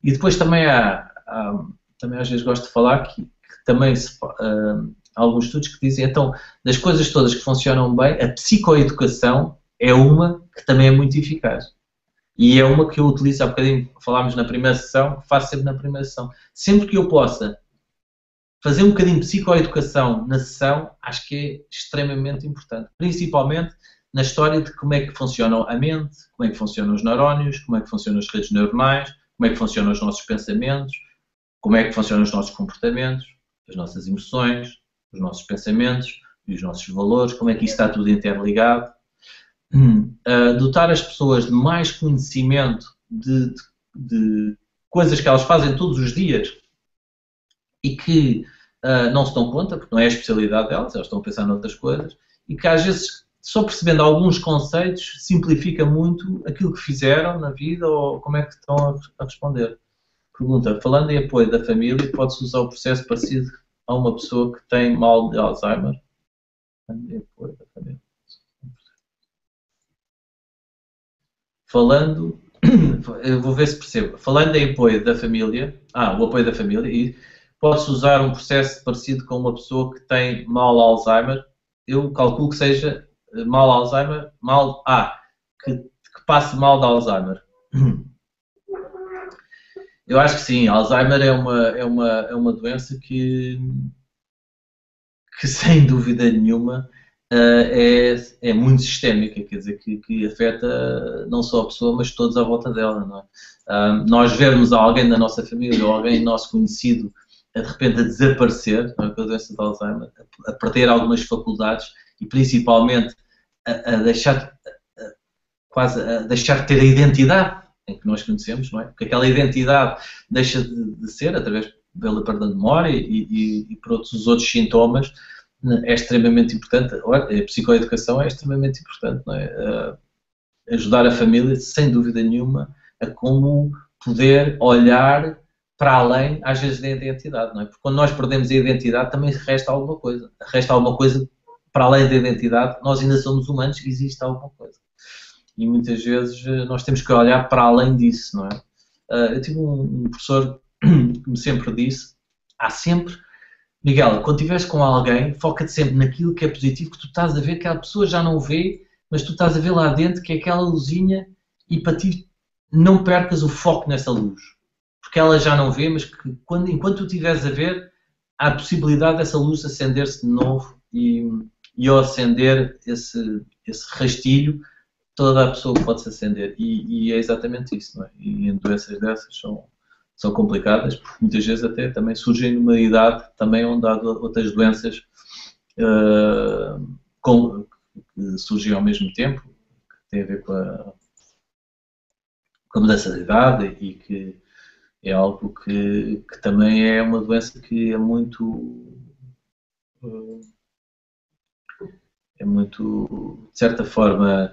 E depois também também às vezes gosto de falar que também há alguns estudos que dizem, então, das coisas todas que funcionam bem, a psicoeducação é uma que também é muito eficaz. E é uma que eu utilizo, há bocadinho falámos na primeira sessão, faço sempre na primeira sessão. Sempre que eu possa fazer um bocadinho de psicoeducação na sessão, acho que é extremamente importante. Principalmente na história de como é que funciona a mente, como é que funcionam os neurónios, como é que funcionam as redes neuronais, como é que funcionam os nossos pensamentos, como é que funcionam os nossos comportamentos, as nossas emoções, os nossos pensamentos e os nossos valores, como é que isso está tudo interligado. Dotar as pessoas de mais conhecimento de coisas que elas fazem todos os dias e que não se dão conta, porque não é a especialidade delas, elas estão a pensar noutras coisas, e que às vezes, só percebendo alguns conceitos, simplifica muito aquilo que fizeram na vida ou como é que estão a responder. Pergunta, falando em apoio da família, pode-se usar o processo parecido a uma pessoa que tem mal de Alzheimer? Falando em apoio da família. Falando, eu vou ver se percebo. Falando em apoio da família, o apoio da família, e pode-se usar um processo parecido com uma pessoa que tem mal Alzheimer. Eu calculo que seja mal Alzheimer, que passe mal de Alzheimer. Eu acho que sim, Alzheimer é uma doença que sem dúvida nenhuma é muito sistémica, quer dizer, que afeta não só a pessoa, mas todos à volta dela, não é? Nós vermos alguém da nossa família ou alguém nosso conhecido de repente a desaparecer, não é, com a doença de Alzheimer, a perder algumas faculdades e principalmente a deixar de ter a identidade em que nós conhecemos, não é? Porque aquela identidade deixa de ser, através pela perda de memória e por outros sintomas, é extremamente importante. A psicoeducação é extremamente importante, não é? Ajudar a família, sem dúvida nenhuma, a como poder olhar para além, às vezes, da identidade, não é? Porque quando nós perdemos a identidade, também resta alguma coisa. Resta alguma coisa para além da identidade. Nós ainda somos humanos, existe alguma coisa. E muitas vezes nós temos que olhar para além disso, não é? Eu tive um professor que me sempre disse, há sempre, Miguel, quando estiveres com alguém, foca-te sempre naquilo que é positivo, que tu estás a ver, que a pessoa já não vê, mas tu estás a ver lá dentro, que é aquela luzinha, e para ti não percas o foco nessa luz. Porque ela já não vê, mas que enquanto tu estiveres a ver, há a possibilidade dessa luz acender-se de novo e ao acender esse rastilho, toda a pessoa pode se acender. E é exatamente isso, não é? E em doenças dessas são complicadas, porque muitas vezes até também surgem numa idade também onde há outras doenças que surgem ao mesmo tempo, que têm a ver com a mudança de idade e que é algo que também é uma doença que é muito, de certa forma,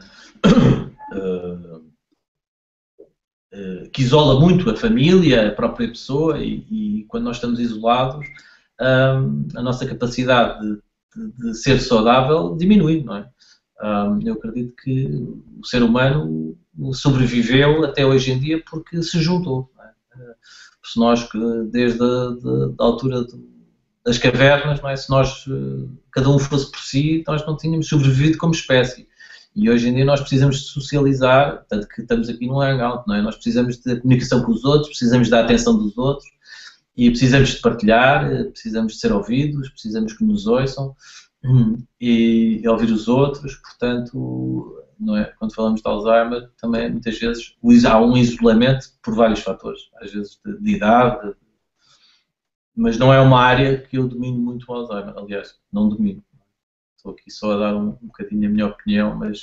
que isola muito a família, a própria pessoa e quando nós estamos isolados, a nossa capacidade de ser saudável diminui, não é? Eu acredito que o ser humano sobreviveu até hoje em dia porque se juntou, não é? Se nós, desde a altura das cavernas, não é? Se nós, cada um fosse por si, nós não tínhamos sobrevivido como espécie. E hoje em dia nós precisamos de socializar, tanto que estamos aqui num hangout, não é? Nós precisamos de comunicação com os outros, precisamos da atenção dos outros e precisamos de partilhar, precisamos de ser ouvidos, precisamos que nos ouçam e ouvir os outros. Portanto, não é? Quando falamos de Alzheimer, também muitas vezes há um isolamento por vários fatores, às vezes de idade, mas não é uma área que eu domino muito o Alzheimer, aliás, não domino. Estou aqui só a dar um bocadinho a minha opinião, mas...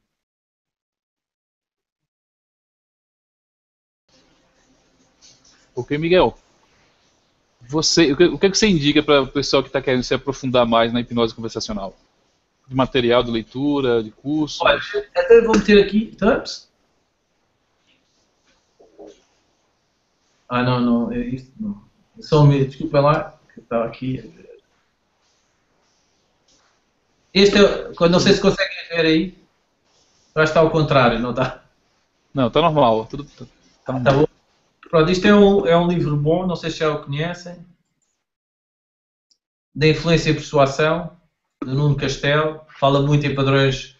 Ok, Miguel. O que é que você indica para o pessoal que está querendo se aprofundar mais na hipnose conversacional? De material, de leitura, de curso? Olha, até vou meter aqui... Não, é isto não. Só um minuto, desculpa lá, que estava aqui... Este é, não sei se conseguem ver aí, acho que está ao contrário, não está? Não, está normal. Tudo tá normal. Tá bom. pronto, isto é um livro bom, não sei se já o conhecem. Da Influência e Persuasão, do Nuno Castelo. Fala muito em padrões,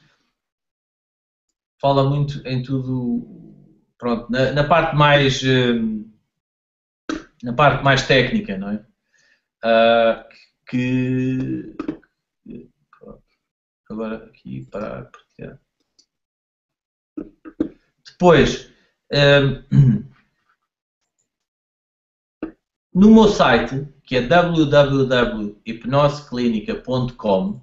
fala muito em tudo, pronto, na parte mais técnica, não é? Pronto, agora aqui para partilhar. Depois, no meu site, que é www.hipnoseclinica.com,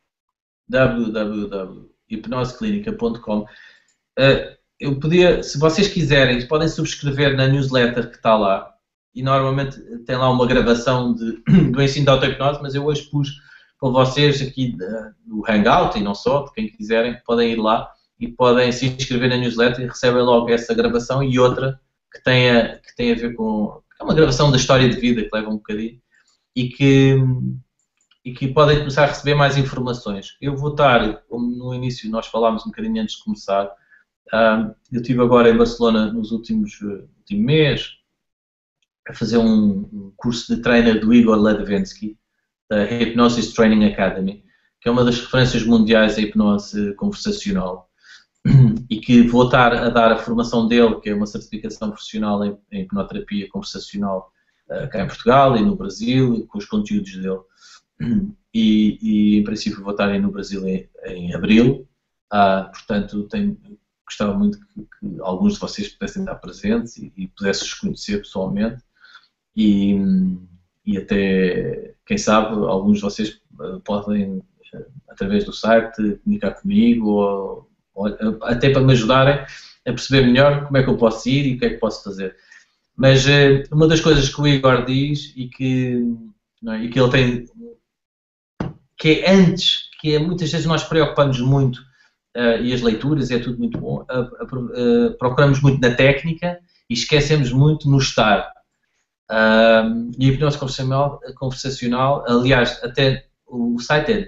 www.hipnoseclinica.com, eu podia, se vocês quiserem, podem subscrever na newsletter que está lá, e normalmente tem lá uma gravação do ensino de auto-hipnose, mas eu hoje pus para vocês aqui do Hangout, e não só, de quem quiserem, podem ir lá e podem se inscrever na newsletter e recebem logo essa gravação e outra que tem a ver com... É uma gravação da história de vida que leva um bocadinho e que podem começar a receber mais informações. Eu vou estar, como no início nós falámos um bocadinho antes de começar, eu estive agora em Barcelona nos último mês a fazer um curso de trainer do Igor Ledvinsky, da Hypnosis Training Academy, que é uma das referências mundiais da hipnose conversacional, e que vou estar a dar a formação dele, que é uma certificação profissional em hipnoterapia conversacional cá em Portugal e no Brasil, com os conteúdos dele. E em princípio vou estar aí no Brasil em abril, portanto gostava muito que alguns de vocês pudessem estar presentes e pudessem os conhecer pessoalmente e até, quem sabe, alguns de vocês podem, através do site, comunicar comigo ou até para me ajudarem a perceber melhor como é que eu posso ir e o que é que posso fazer. Mas uma das coisas que o Igor diz e que ele tem, que é antes, que é muitas vezes nós preocupamos muito, e as leituras, é tudo muito bom, procuramos muito na técnica e esquecemos muito no estar. E a hipnose conversacional, aliás, até o site é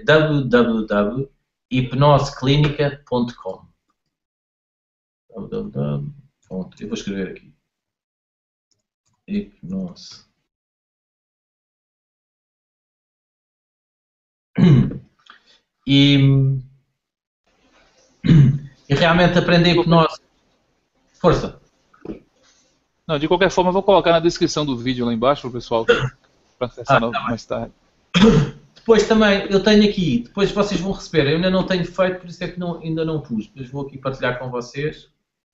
www.hipnoseclinica.com. Eu vou escrever aqui. Hipnose. E realmente aprender hipnose. Força. Não, de qualquer forma, eu vou colocar na descrição do vídeo lá embaixo para o pessoal para acessar mais tarde. Depois também, eu tenho aqui, depois vocês vão receber, eu ainda não tenho feito, por isso é que ainda não pus, depois vou aqui partilhar com vocês.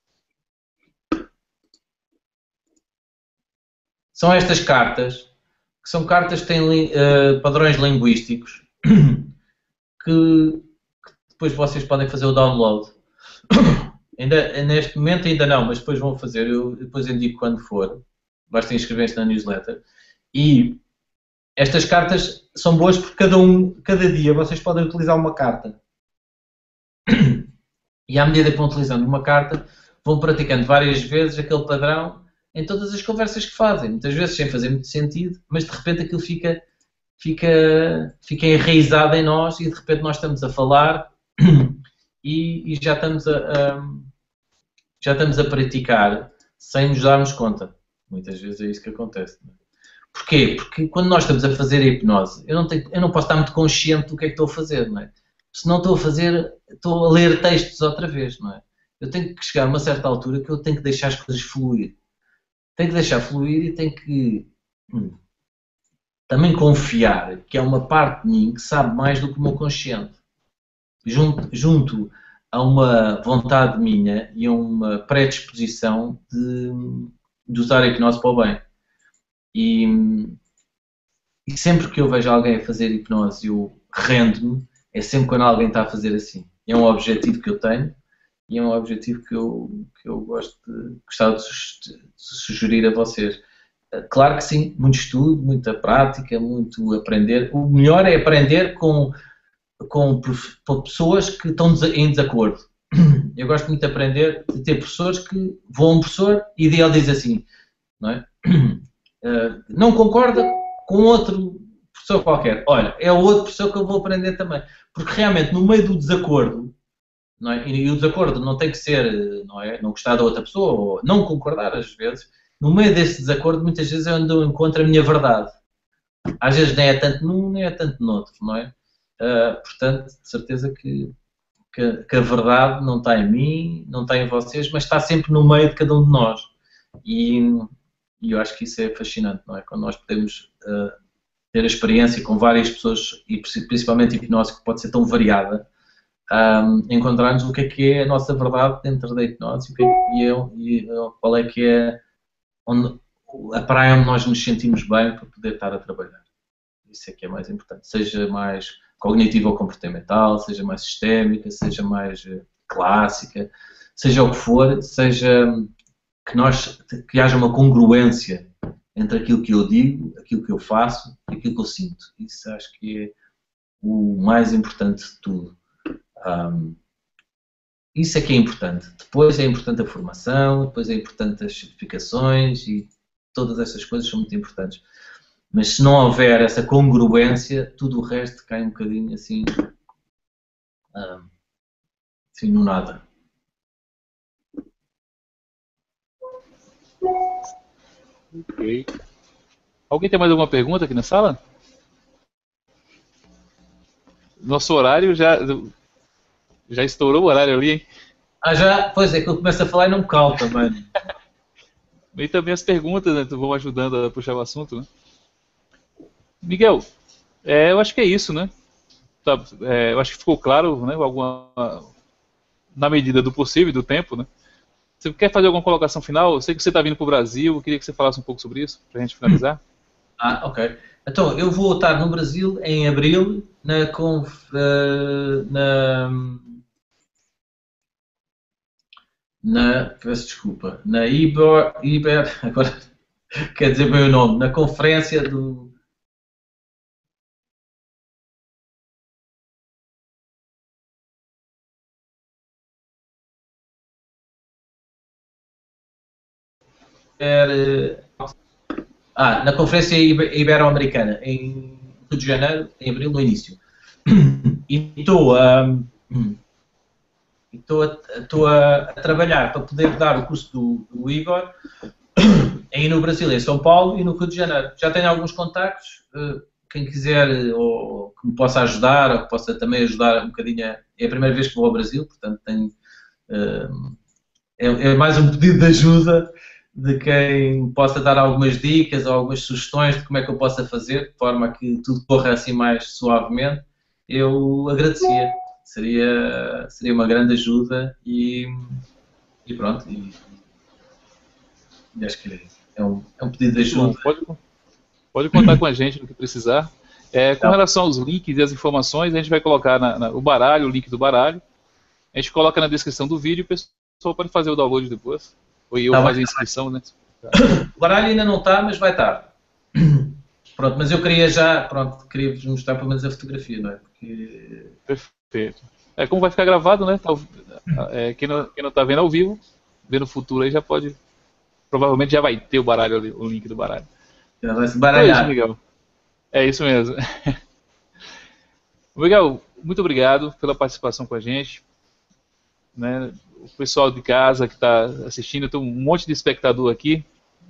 São estas cartas, que são cartas que têm padrões linguísticos, que depois vocês podem fazer o download. Neste momento ainda não, mas depois vão fazer, eu depois indico quando for, basta inscrever-se na newsletter. E estas cartas são boas porque cada dia vocês podem utilizar uma carta. E à medida que vão utilizando uma carta, vão praticando várias vezes aquele padrão em todas as conversas que fazem. Muitas vezes sem fazer muito sentido, mas de repente aquilo fica enraizado em nós e de repente nós estamos a falar e já estamos a praticar sem nos darmos conta. Muitas vezes é isso que acontece. Porquê? Porque quando nós estamos a fazer a hipnose, eu não posso estar muito consciente do que é que estou a fazer, não é? Se não estou a fazer, estou a ler textos outra vez, não é? Eu tenho que chegar a uma certa altura que eu tenho que deixar as coisas fluir. Tenho que deixar fluir e tenho que também confiar que é uma parte de mim que sabe mais do que o meu consciente. Junto a uma vontade minha e a uma predisposição de usar a hipnose para o bem. E sempre que eu vejo alguém a fazer hipnose, eu rendo-me, é sempre quando alguém está a fazer assim. É um objetivo que eu tenho e é um objetivo que eu gostava de sugerir a vocês. Claro que sim, muito estudo, muita prática, muito aprender. O melhor é aprender com pessoas que estão em desacordo. Eu gosto muito de aprender, de ter professores que vão a um professor e ele diz assim, não é? Não concorda com outro professor qualquer. Olha, é o outro professor que eu vou aprender também. Porque realmente no meio do desacordo, não é? E o desacordo não tem que ser, não é? Não gostar da outra pessoa ou não concordar às vezes, no meio desse desacordo, muitas vezes é onde eu encontro a minha verdade. Às vezes nem é tanto num, nem é tanto no outro, não é? Portanto, de certeza que a verdade não está em mim, não está em vocês, mas está sempre no meio de cada um de nós. E eu acho que isso é fascinante, não é? Quando nós podemos ter a experiência com várias pessoas, e principalmente hipnose, que pode ser tão variada, encontrar-nos o que é a nossa verdade dentro da hipnose e qual é que é a praia onde nós nos sentimos bem para poder estar a trabalhar. Isso é que é mais importante. Seja mais cognitiva ou comportamental, seja mais sistémica, seja mais clássica, seja o que for, seja que haja uma congruência entre aquilo que eu digo, aquilo que eu faço e aquilo que eu sinto. Isso acho que é o mais importante de tudo. Isso é que é importante. Depois é importante a formação, depois é importante as certificações e todas essas coisas são muito importantes. Mas se não houver essa congruência, tudo o resto cai um bocadinho assim, assim no nada. Ok. Alguém tem mais alguma pergunta aqui na sala? Nosso horário já estourou o horário ali, hein? Já? Pois é, que eu começo a falar e não me calo também. E também as perguntas, né, vão ajudando a puxar o assunto, né? Miguel, eu acho que é isso, né? Tá, eu acho que ficou claro, né? Na medida do possível e do tempo, né? Você quer fazer alguma colocação final? Eu sei que você está vindo para o Brasil, eu queria que você falasse um pouco sobre isso, para a gente finalizar. Ok. Então, eu vou estar no Brasil em abril, peço desculpa, na Iber, agora quer dizer bem o nome, na conferência do... na Conferência Ibero-Americana, em Rio de Janeiro, em abril, no início. E estou a trabalhar para poder dar o curso do Igor aí no Brasil, em São Paulo e no Rio de Janeiro. Já tenho alguns contactos, quem quiser ou que me possa ajudar, ou que possa também ajudar um bocadinho. É a primeira vez que vou ao Brasil, portanto tenho, é mais um pedido de ajuda de quem possa dar algumas dicas ou algumas sugestões de como é que eu possa fazer, de forma a que tudo corra assim mais suavemente. Eu agradecia. Seria uma grande ajuda e pronto. E acho que é um pedido de ajuda. Pode contar com a gente no que precisar. Com relação aos links e as informações, a gente vai colocar o baralho, o link do baralho. A gente coloca na descrição do vídeo e o pessoal pode fazer o download depois. Ou eu fazer a inscrição, né? O baralho ainda não está, mas vai estar. Pronto, mas eu queria-vos mostrar pelo menos a fotografia, não é? Porque... Perfeito. Como vai ficar gravado, né? Quem não está vendo ao vivo, vendo no futuro aí já pode... Provavelmente já vai ter o baralho ali, o link do baralho. Já vai se baralhar. É isso, Miguel. É isso mesmo. Miguel, muito obrigado pela participação com a gente. Né? O pessoal de casa que está assistindo, tem um monte de espectador aqui.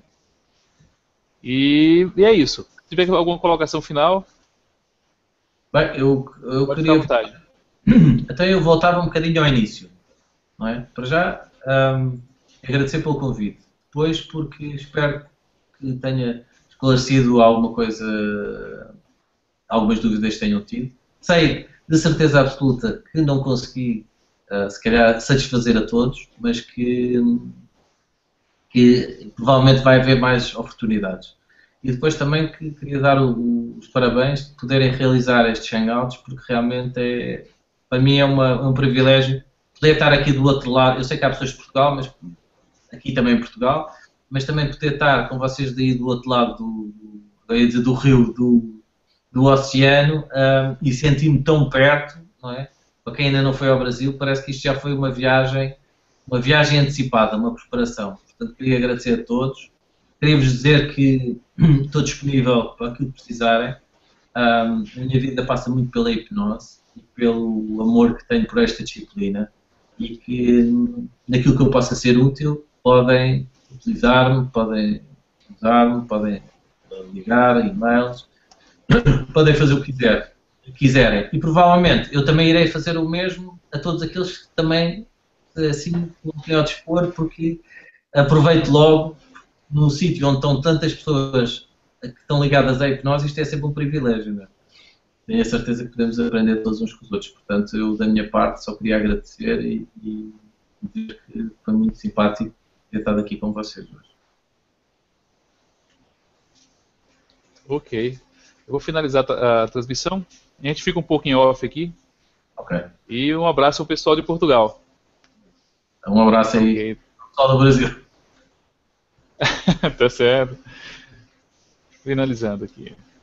E é isso. Se tiver alguma colocação final... Bem, eu queria... Então eu voltava um bocadinho ao início, não é? Para já, agradecer pelo convite. Depois, porque espero que tenha esclarecido alguma coisa, algumas dúvidas que tenham tido. Sei, de certeza absoluta, que não consegui, se calhar, satisfazer a todos, mas que provavelmente vai haver mais oportunidades. E depois também que queria dar os parabéns de poderem realizar estes hangouts, porque realmente para mim é um privilégio poder estar aqui do outro lado. Eu sei que há pessoas de Portugal, mas aqui também em Portugal, mas também poder estar com vocês daí do outro lado do rio, do oceano, e sentir-me tão perto, não é? Para quem ainda não foi ao Brasil, parece que isto já foi uma viagem antecipada, uma preparação. Portanto, queria agradecer a todos. Queria-vos dizer que estou disponível para aquilo que precisarem. A minha vida passa muito pela hipnose e pelo amor que tenho por esta disciplina, e que naquilo que eu possa ser útil podem utilizar-me, podem ligar, e-mails, podem fazer o que quiserem. E provavelmente eu também irei fazer o mesmo a todos aqueles que também assim não têm ao dispor, porque aproveito logo num sítio onde estão tantas pessoas que estão ligadas à hipnose, isto é sempre um privilégio, não é? Tenho a certeza que podemos aprender todos uns com os outros. Portanto, eu, da minha parte, só queria agradecer e dizer que foi muito simpático ter estado aqui com vocês hoje. Ok. Eu vou finalizar a transmissão. A gente fica um pouco em off aqui. Ok. E um abraço ao pessoal de Portugal. Um abraço aí, Okay. pessoal do Brasil. Tá certo. Finalizando aqui.